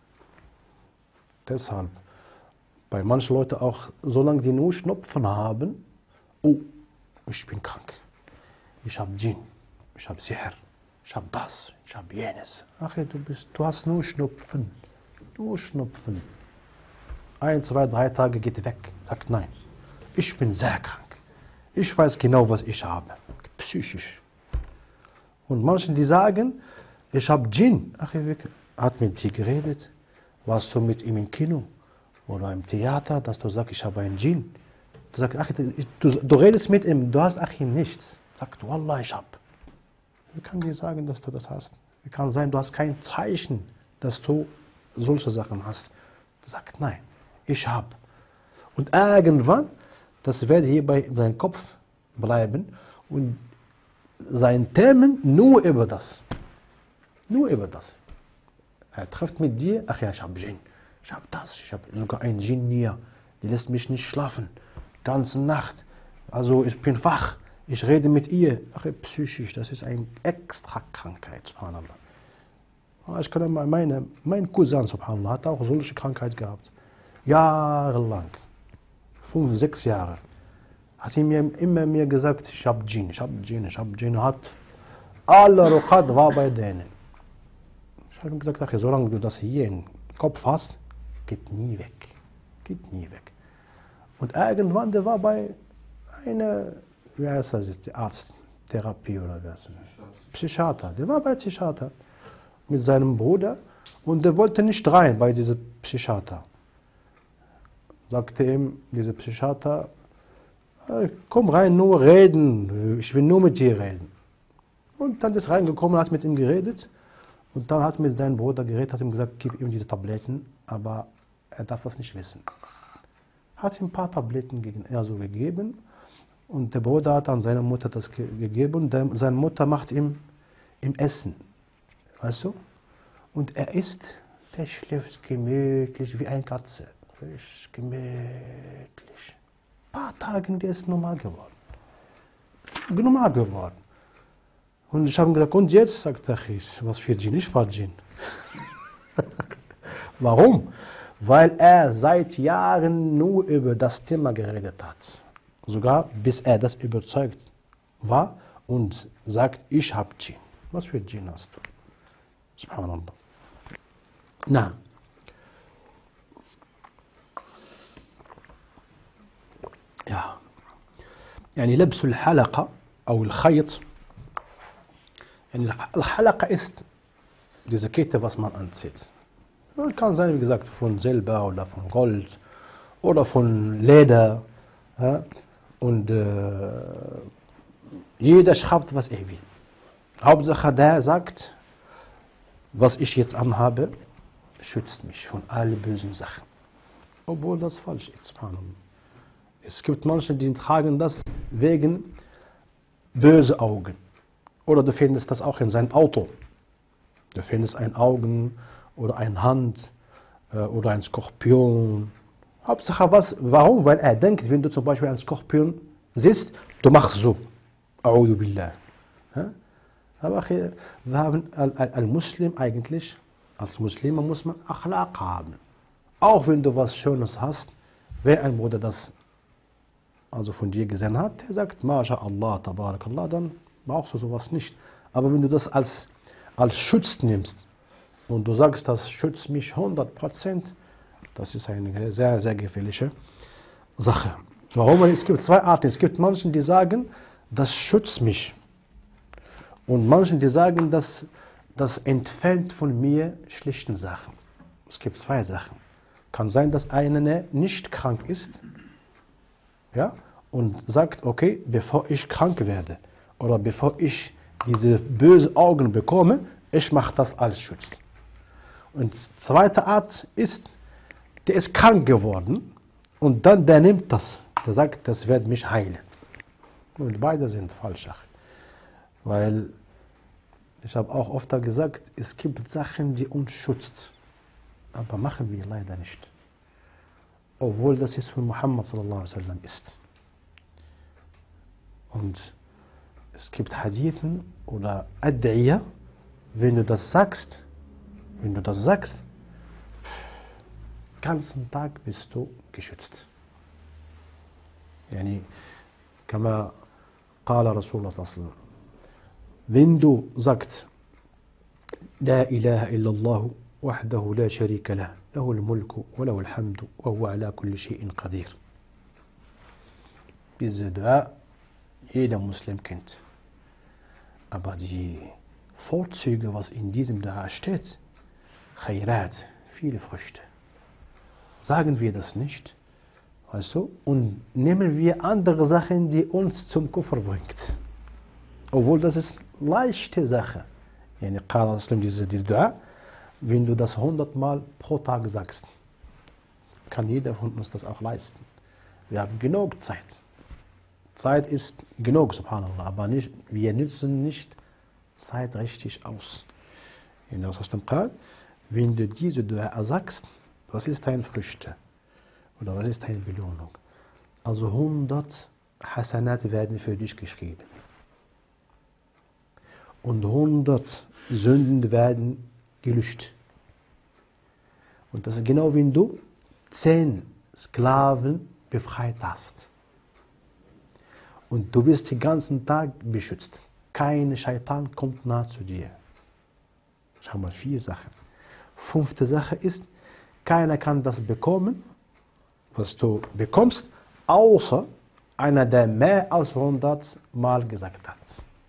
Deshalb, bei manchen Leuten auch, solange die nur Schnupfen haben, oh, ich bin krank, ich habe Djinn, ich habe Sihr, ich habe das, ich habe jenes. Ach, du hast nur Schnupfen, nur Schnupfen. 1, 2, 3 Tage geht weg, sagt nein, ich bin sehr krank, ich weiß genau, was ich habe, psychisch. Und manche, die sagen, ich habe Djinn, ach, hat mit dir geredet, warst du mit ihm im Kino oder im Theater, dass du sagst, ich habe einen Djinn. Du sagst, ach, du redest mit ihm, du hast Achim nichts. Sagt, Wallah, ich habe. Wie kann dir sagen, dass du das hast? Wie kann sein, du hast kein Zeichen, dass du solche Sachen hast? Du sagst, nein, ich habe. Und irgendwann, das wird hier bei seinem Kopf bleiben und seine Themen nur über das. Nur über das. Er trifft mit dir, ach ja, ich habe Djinn, ich habe das, ich habe sogar einen Djinn hier, die lässt mich nicht schlafen, die ganze Nacht. Also ich bin wach, ich rede mit ihr. Ach, psychisch, das ist eine extra Krankheit, subhanallah. Ich kann mein Cousin, subhanallah, hat auch solche Krankheit gehabt. Jahrelang, 5, 6 Jahre. Hat ihm immer mir gesagt, ich habe Djinn, ich habe Djinn, ich habe Djinn. Hat alle Ruqad war bei denen. Ich habe ihm gesagt, ach, solange du das hier im Kopf hast, geht nie weg. Geht nie weg. Und irgendwann, der war bei einer, wie heißt das, die Arzttherapie oder was? Psychiater. Der war bei Psychiater mit seinem Bruder und der wollte nicht rein bei diesem Psychiater. Sagte ihm dieser Psychiater, komm rein, nur reden, ich will nur mit dir reden. Und dann ist reingekommen, hat mit ihm geredet. Und dann hat mit seinem Bruder geredet, hat ihm gesagt, gib ihm diese Tabletten, aber er darf das nicht wissen. Hat ihm ein paar Tabletten gegeben Und der Bruder hat an seiner Mutter das gegeben und seine Mutter macht ihm im Essen, weißt du? Und er isst, der schläft gemütlich wie eine Katze, richtig gemütlich. Ein paar Tage, der ist normal geworden. Normal geworden. Und ich habe gesagt, und jetzt, sagt der Chis, was für Djinn? Ich war Djinn. Warum? Weil er seit Jahren nur über das Thema geredet hat. Sogar bis er das überzeugt war und sagt, ich habe Djinn. Was für Djinn hast du? Subhanallah. Na. Ja. يعني لبس الحلقة أو الخيط. يعني الحلقة ist diese Kette, was man anzieht. Kann sein, wie gesagt, von Silber oder von Gold oder von Leder. Ja? Und jeder schreibt, was er will. Hauptsache, der sagt, was ich jetzt anhabe, schützt mich von allen bösen Sachen. Obwohl das falsch ist. Es gibt Menschen, die tragen das wegen böse Augen. Oder du findest das auch in seinem Auto. Du findest ein Augen oder eine Hand oder ein Skorpion. Hauptsache was, warum? Weil er denkt, wenn du zum Beispiel einen Skorpion siehst, du machst so. A'udhu billah. Ja? Aber wir haben als Muslim eigentlich, als Muslim muss man Akhlaq haben. Auch wenn du was Schönes hast, wenn ein Bruder das also von dir gesehen hat, der sagt, MashaAllah, Tabarakallah, dann brauchst du sowas nicht. Aber wenn du das als Schutz nimmst und du sagst, das schützt mich 100%, das ist eine sehr, sehr gefährliche Sache. Warum? Es gibt zwei Arten. Es gibt Menschen, die sagen, das schützt mich. Und Menschen, die sagen, das entfernt von mir schlechte Sachen. Es gibt zwei Sachen. Kann sein, dass einer nicht krank ist, ja, und sagt, okay, bevor ich krank werde oder bevor ich diese bösen Augen bekomme, ich mache das als Schutz. Und die zweite Art ist, der ist krank geworden und dann der nimmt das, der sagt, das wird mich heilen. Und beide sind falsch. Weil ich habe auch oft gesagt, es gibt Sachen, die uns schützt, aber machen wir leider nicht. Obwohl das jetzt von Muhammad sallallahu alaihi wasallam ist. Und es gibt Hadithen oder Ad'iyah, wenn du das sagst, ganzen Tag bist du geschützt. Yani, kama qala Rasulullah sallallahu alaihi wasallam, wenn du sagst, La ilaha illallah wahdahu la sharika lah, له الملك وله الحمد وهو على كل شيء قدير. Diese Dua jeder Muslim kennt. Aber die Vorzüge, was in diesem Dua steht, Khairat, viele Früchte. Sagen wir das nicht, weißt du? Und nehmen wir andere Sachen, die uns zum Kufr bringt. Obwohl das ist eine leichte Sache. Yani, qala Muslim, diese Dua, wenn du das 100 Mal pro Tag sagst, kann jeder von uns das auch leisten. Wir haben genug Zeit. Zeit ist genug, subhanallah, aber nicht, wir nutzen nicht Zeit richtig aus. Wenn du diese Dua sagst, was ist deine Früchte? Oder was ist deine Belohnung? Also 100 Hasanat werden für dich geschrieben. Und 100 Sünden werden gelöscht. Und das ist genau, wenn du 10 Sklaven befreit hast. Und du bist den ganzen Tag beschützt. Kein Scheitan kommt nahe zu dir. Schau mal, 4 Sachen. 5. Sache ist, keiner kann das bekommen, was du bekommst, außer einer, der mehr als 100 Mal gesagt hat.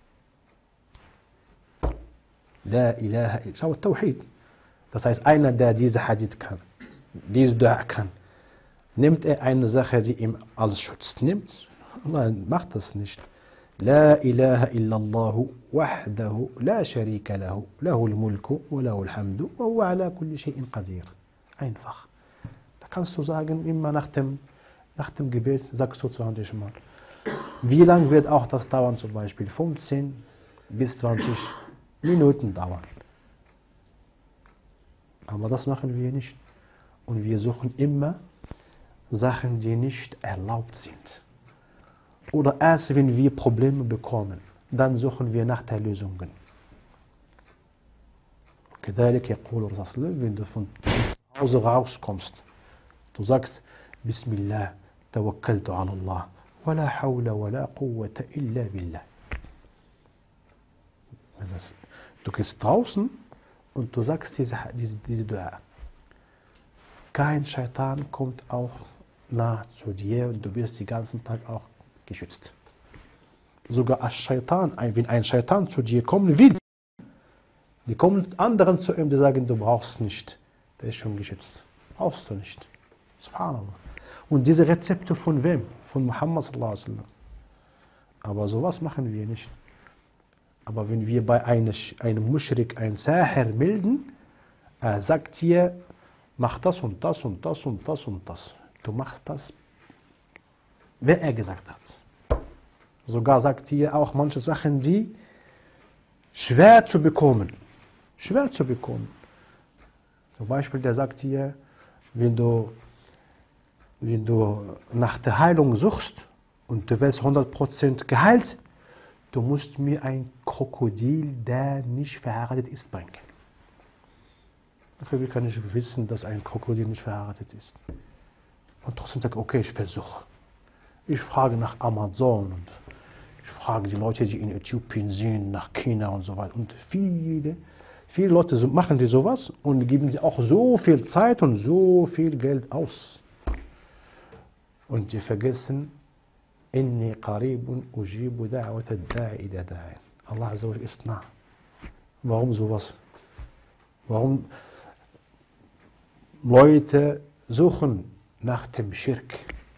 La ilaha illa. Schau, Tawhid. Das heißt, einer, der diese Hadith kann, diese Dua kann, nimmt er eine Sache, die ihm als Schutz nimmt? Nein, macht das nicht. La ilaha illallah wahdahu la sharika lahu, lahul mulku wa lahul hamdu wa huwa ala kulli shay'in qadir. Einfach. Da kannst du sagen, immer nach dem Gebet, sagst du 20 Mal. Wie lange wird auch das dauern? Zum Beispiel 15 bis 20 Minuten dauern. Aber das machen wir nicht. Und wir suchen immer Sachen, die nicht erlaubt sind. Oder erst wenn wir Probleme bekommen, dann suchen wir nach der Lösung. كذلك يقول الرسول, wenn du von zu Hause rauskommst, du sagst, Bismillah, tawakkaltu ala Allah, wa la hawla wa la quwwata illa billah. Du gehst draußen und du sagst diese Dua. Kein Shaitan kommt auch nah zu dir und du bist den ganzen Tag auch geschützt. Sogar als Shaitan, wenn ein Shaitan zu dir kommen will, die kommen anderen zu ihm, die sagen, du brauchst nicht, der ist schon geschützt. Brauchst du nicht. Subhanallah. Und diese Rezepte von wem? Von Muhammad sallallahu alaihi wasallam. Aber sowas machen wir nicht. Aber wenn wir bei einem Mushrik, ein Sahir melden, er sagt dir, mach das und das und das und das und das. Du machst das, wer er gesagt hat. Sogar sagt hier auch manche Sachen, die schwer zu bekommen. Schwer zu bekommen. Zum Beispiel, der sagt hier, wenn du nach der Heilung suchst und du wirst 100% geheilt, du musst mir ein Krokodil, der nicht verheiratet ist, bringen. Wie kann ich wissen, dass ein Krokodil nicht verheiratet ist? Und trotzdem sage ich, okay, ich versuche. Ich frage nach Amazon und ich frage die Leute, die in Äthiopien sind, nach China und so weiter. Und viele Leute machen die sowas und geben sie auch so viel Zeit und so viel Geld aus. Und die vergessen, Inni qaribun ujibu da'wata da'i idha da'i. Allah Azza wa Jalla ist nah. Warum sowas? Warum Leute suchen nach dem Schirk?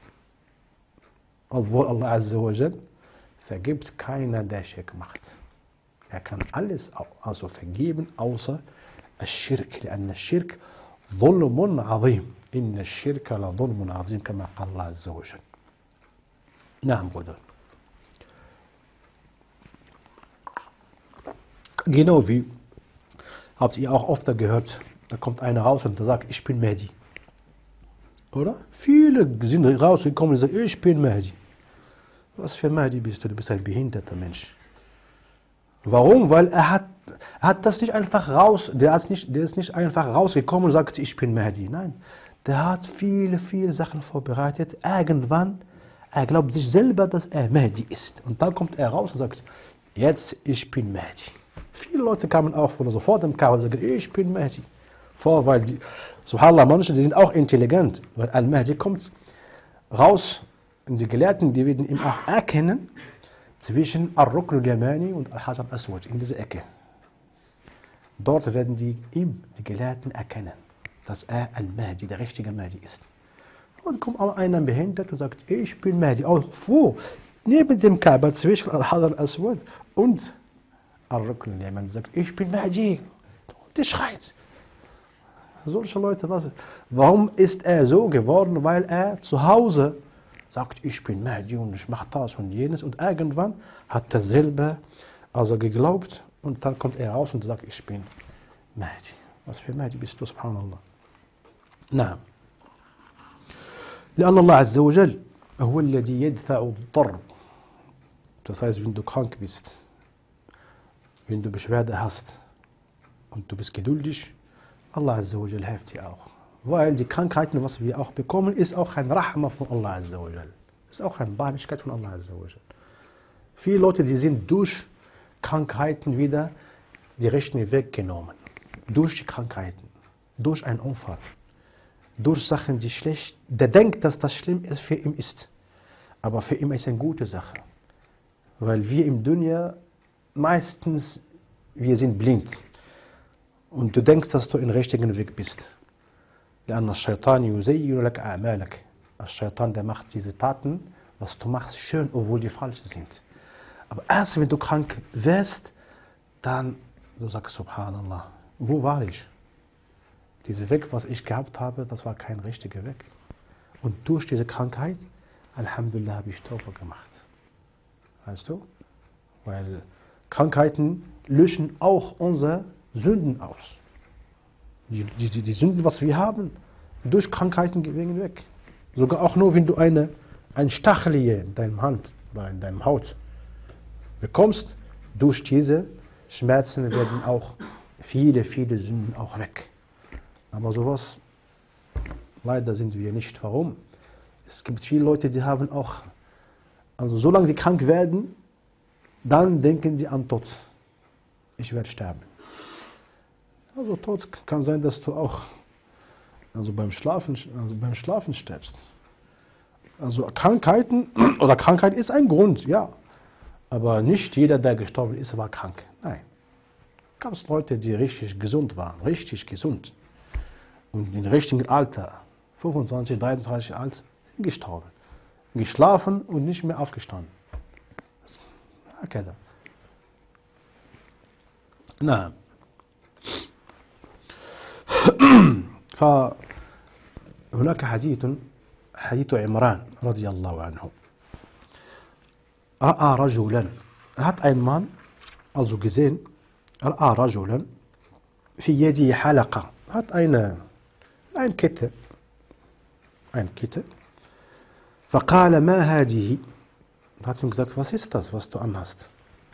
Obwohl Allah Azza wa Jalla vergibt keiner, der Schirk macht. Er kann alles also vergeben, außer الشرك لأن الشرك ظلم عظيم إن الشرك لظلم عظيم كما قال الله عز وجل. نعم Bruder. Genau wie, habt ihr auch oft gehört, da kommt einer raus und der sagt, ich bin Mahdi. Oder? Viele sind rausgekommen und sagen, ich bin Mahdi. Was für Mahdi bist du? Du bist ein behinderter Mensch. Warum? Weil er hat das nicht einfach raus, der ist nicht einfach rausgekommen und sagt, ich bin Mahdi. Nein, der hat viele Sachen vorbereitet. Irgendwann, er glaubt sich selber, dass er Mahdi ist. Und dann kommt er raus und sagt, jetzt, ich bin Mahdi. Viele Leute kamen auch vor dem Kaaba und sagen, ich bin Mahdi. Weil die, subhanallah, manche, die sind auch intelligent. Weil Al-Mahdi kommt raus und die Gelehrten, die werden ihn auch erkennen, zwischen Ar-Rukn al-Yamani und Al-Hajar al-Aswad, in dieser Ecke. Dort werden die Gelehrten erkennen, dass er Al-Mahdi, der richtige Mahdi ist. Und kommt auch einer behindert und sagt, ich bin Mahdi. Auch wo? Neben dem Kaaba, zwischen Al-Hajar al-Aswad und Ar-Rukn al-Yamani, sagt, ich bin Mahdi. Und der schreit. Solche Leute, warum ist er so geworden? Weil er zu Hause sagt, ich bin Mahdi und ich mache das und jenes. Und irgendwann hat er selber also geglaubt und dann kommt er raus und sagt, ich bin Mahdi. Was für Mahdi bist du, subhanallah. نعم. لأن الله عز وجل هو الذي يدفع الضر. Das heißt, wenn du krank bist, wenn du Beschwerde hast und du bist geduldig, Allah Azza wa Jal hilft dir auch. Weil die Krankheiten, was wir auch bekommen, ist auch ein Rahma von Allah Azza wa Jal. Ist auch eine Barmherzigkeit von Allah Azza wa Jal. Viele Leute, die sind durch Krankheiten wieder die rechten Weg genommen. Durch die Krankheiten, durch einen Unfall, durch Sachen, die schlecht, der denkt, dass das schlimm ist für ihn ist. Aber für ihn ist es eine gute Sache. Weil wir im Dunya meistens, wir sind blind. Und du denkst, dass du im richtigen Weg bist. لأن الشيطان يزين لك أعمالك. الشيطان, der macht diese Taten, was du machst, schön, obwohl die falsch sind. Aber erst wenn du krank wirst, dann du sagst, Subhanallah, wo war ich? Dieser Weg, was ich gehabt habe, das war kein richtiger Weg. Und durch diese Krankheit, Alhamdulillah, habe ich Taufe gemacht. Weißt du? Weil Krankheiten löschen auch unsere Sünden aus. Die Sünden, was wir haben, durch Krankheiten gehen weg. Sogar auch nur, wenn du ein Stachel hier in deinem Hand oder in deinem Haut bekommst, durch diese Schmerzen werden auch viele Sünden auch weg. Aber sowas, leider sind wir nicht. Warum? Es gibt viele Leute, die haben auch, also solange sie krank werden, dann denken sie an Tod. Ich werde sterben. Also Tod kann sein, dass du auch beim Schlafen stirbst. Also Krankheiten oder Krankheit ist ein Grund, ja. Aber nicht jeder, der gestorben ist, war krank. Nein. Gab es Leute, die richtig gesund waren, richtig gesund. Und im richtigen Alter, 25, 33 alt, sind gestorben. Geschlafen und nicht mehr aufgestanden. هكذا. نعم. فهناك حديث عمران رضي الله عنه. رأى رجلا, hat ein Mann also gesehen, رأى رجلا في يده حلقة, hat eine Kette, فقال ما هذه, hat ihm gesagt, was ist das, was du anhast?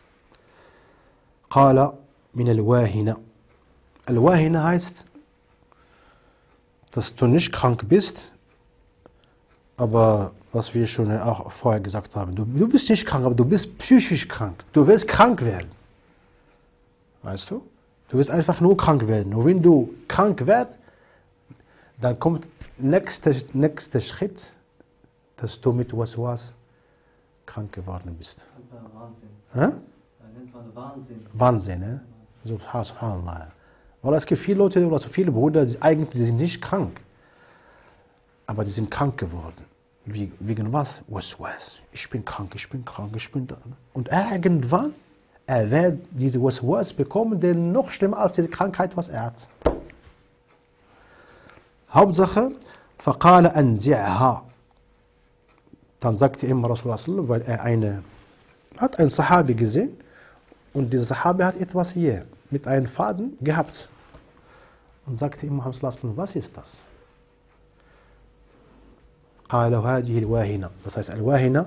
قال من الواهنة. الواهنة heißt, dass du nicht krank bist, aber was wir schon auch vorher gesagt haben, du bist nicht krank, aber du bist psychisch krank. Du wirst krank werden. Weißt du? Du wirst einfach nur krank werden. Und wenn du krank wirst, dann kommt nächster Schritt, dass du mit was krank geworden bist. Wahnsinn. Nennt man Wahnsinn. Wahnsinn, ne? Subhanallah. Weil es gibt viele Leute oder so viele Brüder, die eigentlich sind nicht krank. Aber die sind krank geworden. Wegen was? Waswas. Ich bin krank. Da. Und irgendwann, er wird diese Waswas bekommen, der noch schlimmer als diese Krankheit, was er hat. Hauptsache, فَقَالَ أَنْزِعْهَا. Dann sagte ihm Rasulullah, weil er hat einen Sahabi gesehen und dieser Sahabi hat etwas hier mit einem Faden gehabt. Und sagte ihm Muhammad, was ist das? قال هذه الواهنة. Das heißt, Al-Wahina,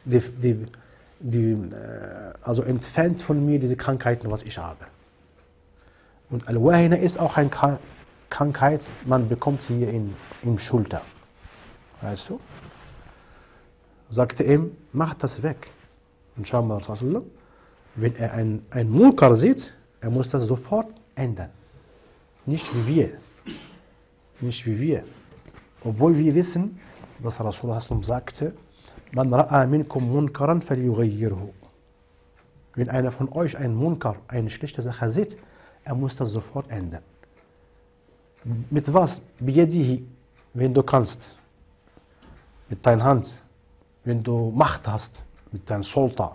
also entfernt von mir diese Krankheiten, was ich habe. Und Al-Wahina ist auch eine Krankheit, man bekommt hier im Schulter. Weißt du? Sagte ihm, mach das weg. Und schau mal, wenn er einen Munkar sieht, er muss das sofort ändern. Nicht wie wir. Obwohl wir wissen, dass Rasulullah sagte, man ra'a minkum munkaran falyughayyirhu. Wenn einer von euch einen Munkar, eine schlechte Sache sieht, er muss das sofort ändern. Mit was? Biyadihi, wenn du kannst. Mit deiner Hand. Wenn du Macht hast, mit deinem Sultan.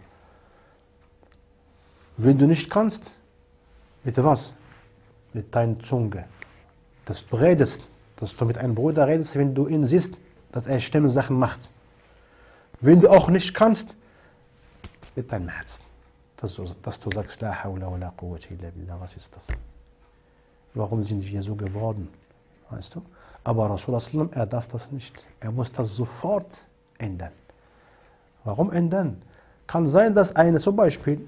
Wenn du nicht kannst, mit was? Mit deiner Zunge. Dass du redest, dass du mit einem Bruder redest, wenn du ihn siehst, dass er schlimme Sachen macht. Wenn du auch nicht kannst, mit deinem Herzen. Dass du sagst, La hawla wa la quwwata illa billah, was ist das? Warum sind wir so geworden? Weißt du? Aber Rasulullah, er darf das nicht. Er muss das sofort ändern. Warum ändern? Kann sein, dass einer zum Beispiel,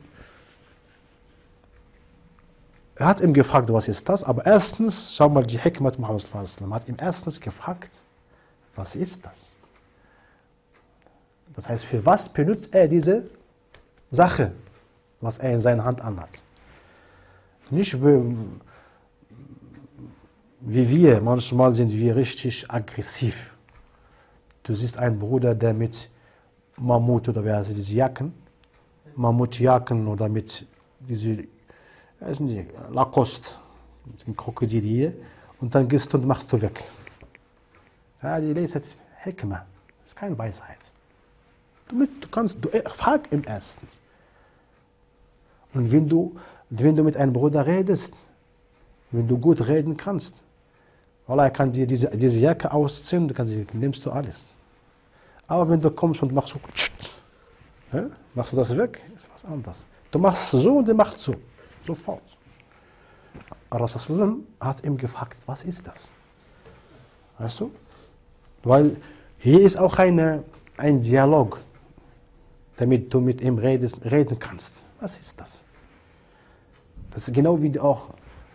er hat ihm gefragt, was ist das? Aber erstens, schau mal, die Hikmat Muhammad hat ihm erstens gefragt, was ist das? Das heißt, für was benutzt er diese Sache, was er in seiner Hand anhat? Nicht wie wir, manchmal sind wir richtig aggressiv. Du siehst einen Bruder, der mit Mammut oder wer heißt diese Jacken, Mammutjacken oder mit diese Lacoste, mit dem Krokodil hier, und dann gehst du und machst du weg. Ja, die lesen jetzt Hikmah, das ist keine Weisheit. Du frag ihm erstens. Und wenn du mit einem Bruder redest, wenn du gut reden kannst, er kann dir diese Jacke ausziehen, nimmst du alles. Aber wenn du kommst und machst so, Ja? Machst du das weg, ist was anderes. Du machst so und der macht so. Sofort. Rasul hat ihm gefragt, was ist das? Weißt du? Weil hier ist auch ein Dialog, damit du mit ihm reden kannst. Was ist das? Das ist genau wie auch,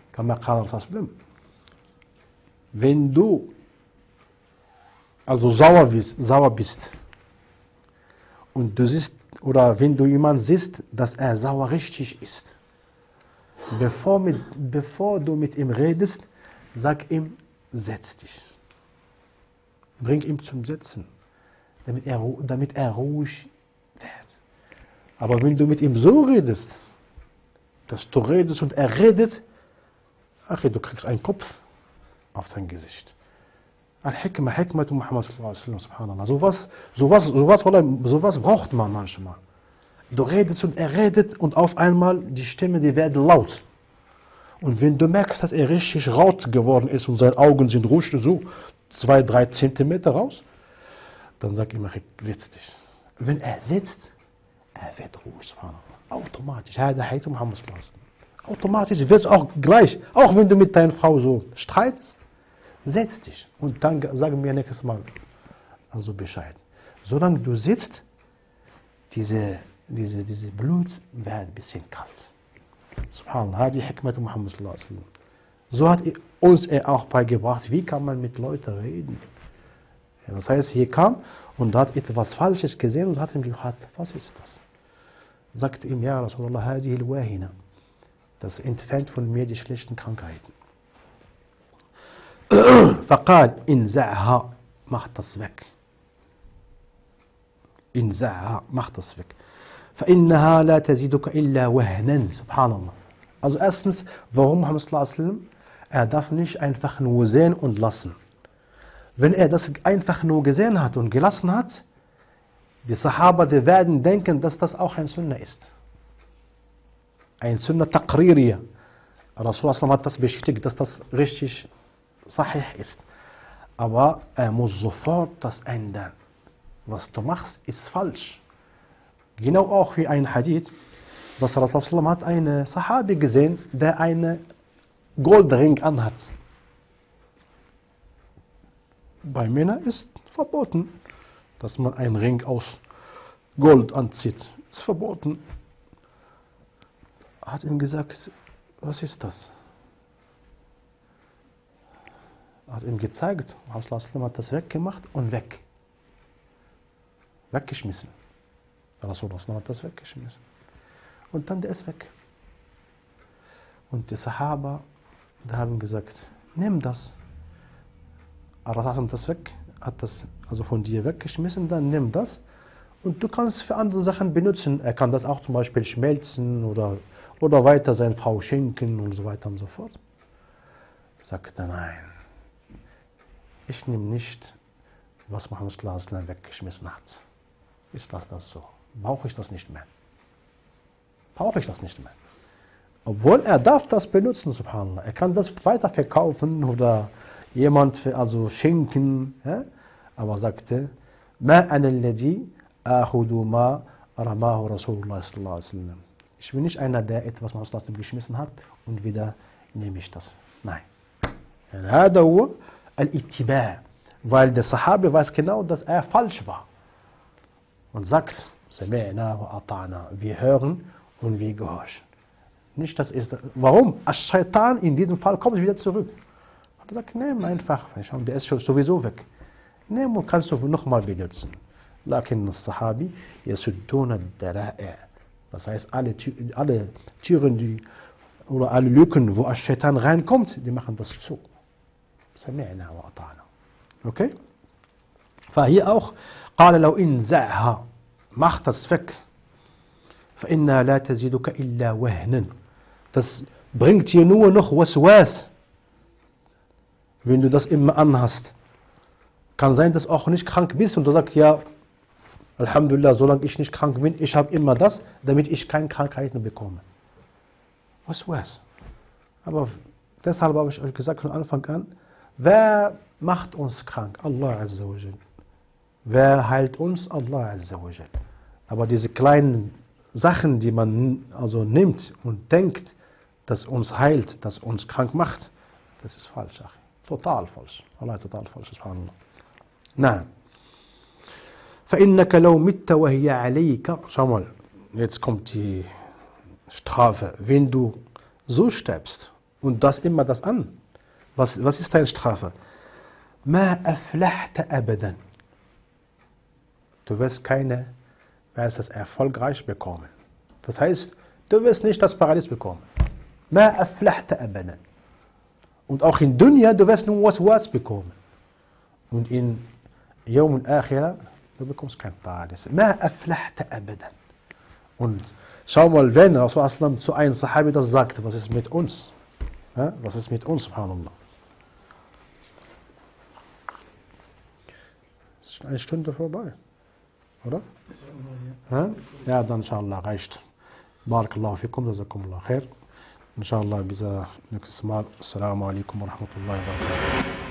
wenn du also sauer bist und du siehst, oder wenn du jemanden siehst, dass er sauer richtig ist, bevor du mit ihm redest, sag ihm, setz dich. Bring ihn zum Sitzen, damit er ruhig wird. Aber wenn du mit ihm so redest, dass du redest und er redet, ach, du kriegst einen Kopf auf dein Gesicht. Al-Hikmah, Hikmatu Muhammad sallallahu alaihi wasallam, subhanallah. Sowas braucht man manchmal. Du redest und er redet und auf einmal die Stimme, die wird laut. Und wenn du merkst, dass er richtig laut geworden ist und seine Augen sind ruhig so 2-3 Zentimeter raus, dann sag immer, sitz dich. Wenn er sitzt, er wird ruhig, subhanallah. Automatisch. Automatisch wird es auch gleich, auch wenn du mit deiner Frau so streitest, setz dich und dann sagen wir nächstes Mal also Bescheid. Solange du sitzt, diese Blut wird ein bisschen kalt. Subhanallah, die Hikmatu Muhammad sallallahu alaihi wasallam. So hat uns er auch beigebracht, wie kann man mit Leuten reden. Ja, das heißt, hier kam und hat etwas Falsches gesehen und hat ihm gefragt, was ist das? Sagte ihm, ja Rasulullah, hadihi al-wahina. Das entfernt von mir die schlechten Krankheiten. Faqal, inza'ha, mach das weg. Inza'ha, mach das weg. فإنها لا تزيدك إلا وهنا. Subhanallah. Also erstens, warum Muhammad sallallahu alaihi wasallam? Er darf nicht einfach nur sehen und lassen. Wenn er das einfach nur gesehen hat und gelassen hat, die Sahaba, die werden denken, dass das auch ein Sunnah ist. Ein Sunnah Taqririya. Rasulullah hat das bestätigt, dass das richtig sahih ist. Aber er muss sofort das ändern. Was du machst, ist falsch. Genau auch wie ein Hadith, dass Rasulullah hat einen Sahabi gesehen, der einen Goldring anhat. Bei Männern ist verboten, dass man einen Ring aus Gold anzieht. Ist verboten. Hat ihm gesagt, was ist das? Hat ihm gezeigt, Rasulullah hat das weggemacht und weggeschmissen. Rasulullah hat das weggeschmissen. Und dann der ist weg. Und die Sahaba, die haben gesagt, nimm das. Rasulullah hat das weg, hat das also von dir weggeschmissen, dann nimm das. Und du kannst für andere Sachen benutzen. Er kann das auch zum Beispiel schmelzen oder weiter seiner Frau schenken und so weiter und so fort. Sagt er, nein, ich nehme nicht, was Muhammad sallallahu alaihi wasallam weggeschmissen hat. Ich lasse das so. Brauche ich das nicht mehr. Brauche ich das nicht mehr. Obwohl er darf das benutzen, subhanallah. Er kann das weiterverkaufen oder jemand also schenken. Ja? Aber sagte, Ma ana alladhi akhudu ma ramahu Rasulullah sallallahu alaihi wasallam. Ich bin nicht einer, der etwas Muhammad sallallahu alaihi wasallam geschmissen hat und wieder nehme ich das. Nein. هذا هو الاتباع. Weil der Sahabi weiß genau, dass er falsch war. Und sagt, wir hören und wir gehorchen. Nicht, das ist, warum? Ash-Shaitan in diesem Fall kommt wieder zurück. Und er sagt, nimm einfach, der ist schon sowieso weg. Nimm und kannst du nochmal benutzen. Lakin as-Sahabi yasudduna ad-dara'i'. Das heißt, alle Türen, oder alle Lücken, wo Ash-Shaitan reinkommt, die machen das zu. Okay? Hier auch, قال لو انزعها, mach das weg. فإنها لا تزيدك إلا وهنا. Das bringt dir nur noch Waswas, wenn du das immer anhast. Kann sein, dass du auch nicht krank bist und du sagst, ja, Alhamdulillah, solange ich nicht krank bin, ich habe immer das, damit ich keine Krankheiten bekomme. Waswas. Aber deshalb habe ich euch gesagt von Anfang an, wer macht uns krank? Allah Azza wa Jal. Wer heilt uns? Allah Azza wa Jal. Aber diese kleinen Sachen, die man also nimmt und denkt, dass uns heilt, dass uns krank macht, das ist falsch. Total falsch. Allah, total falsch. Subhanallah. Nein. فإنك لو مت وهي عليك. Schau mal, jetzt kommt die Strafe. Wenn du so stirbst und das immer das an, was ist deine Strafe? ما أفلحت أبدا. Du wirst keine, erfolgreich bekommen. Das heißt, du wirst nicht das Paradies bekommen. ما أفلحت أبدا. Und auch in Dunya, du wirst nur was bekommen. Und in Yawm al-Akhirah, du bekommst kein Paradies. ما أفلحت أبدا. Und schau mal, wenn Rasul zu einem Sahabi das sagt, was ist mit uns? Ja, was ist mit uns, subhanallah? Es ist eine Stunde vorbei, oder? Ja, dann inshallah reicht. Barakallahu fikum, jazakumullah khair. Inshallah bis nächstes Mal. Assalamu alaikum wa rahmatullahi wa barakatuh.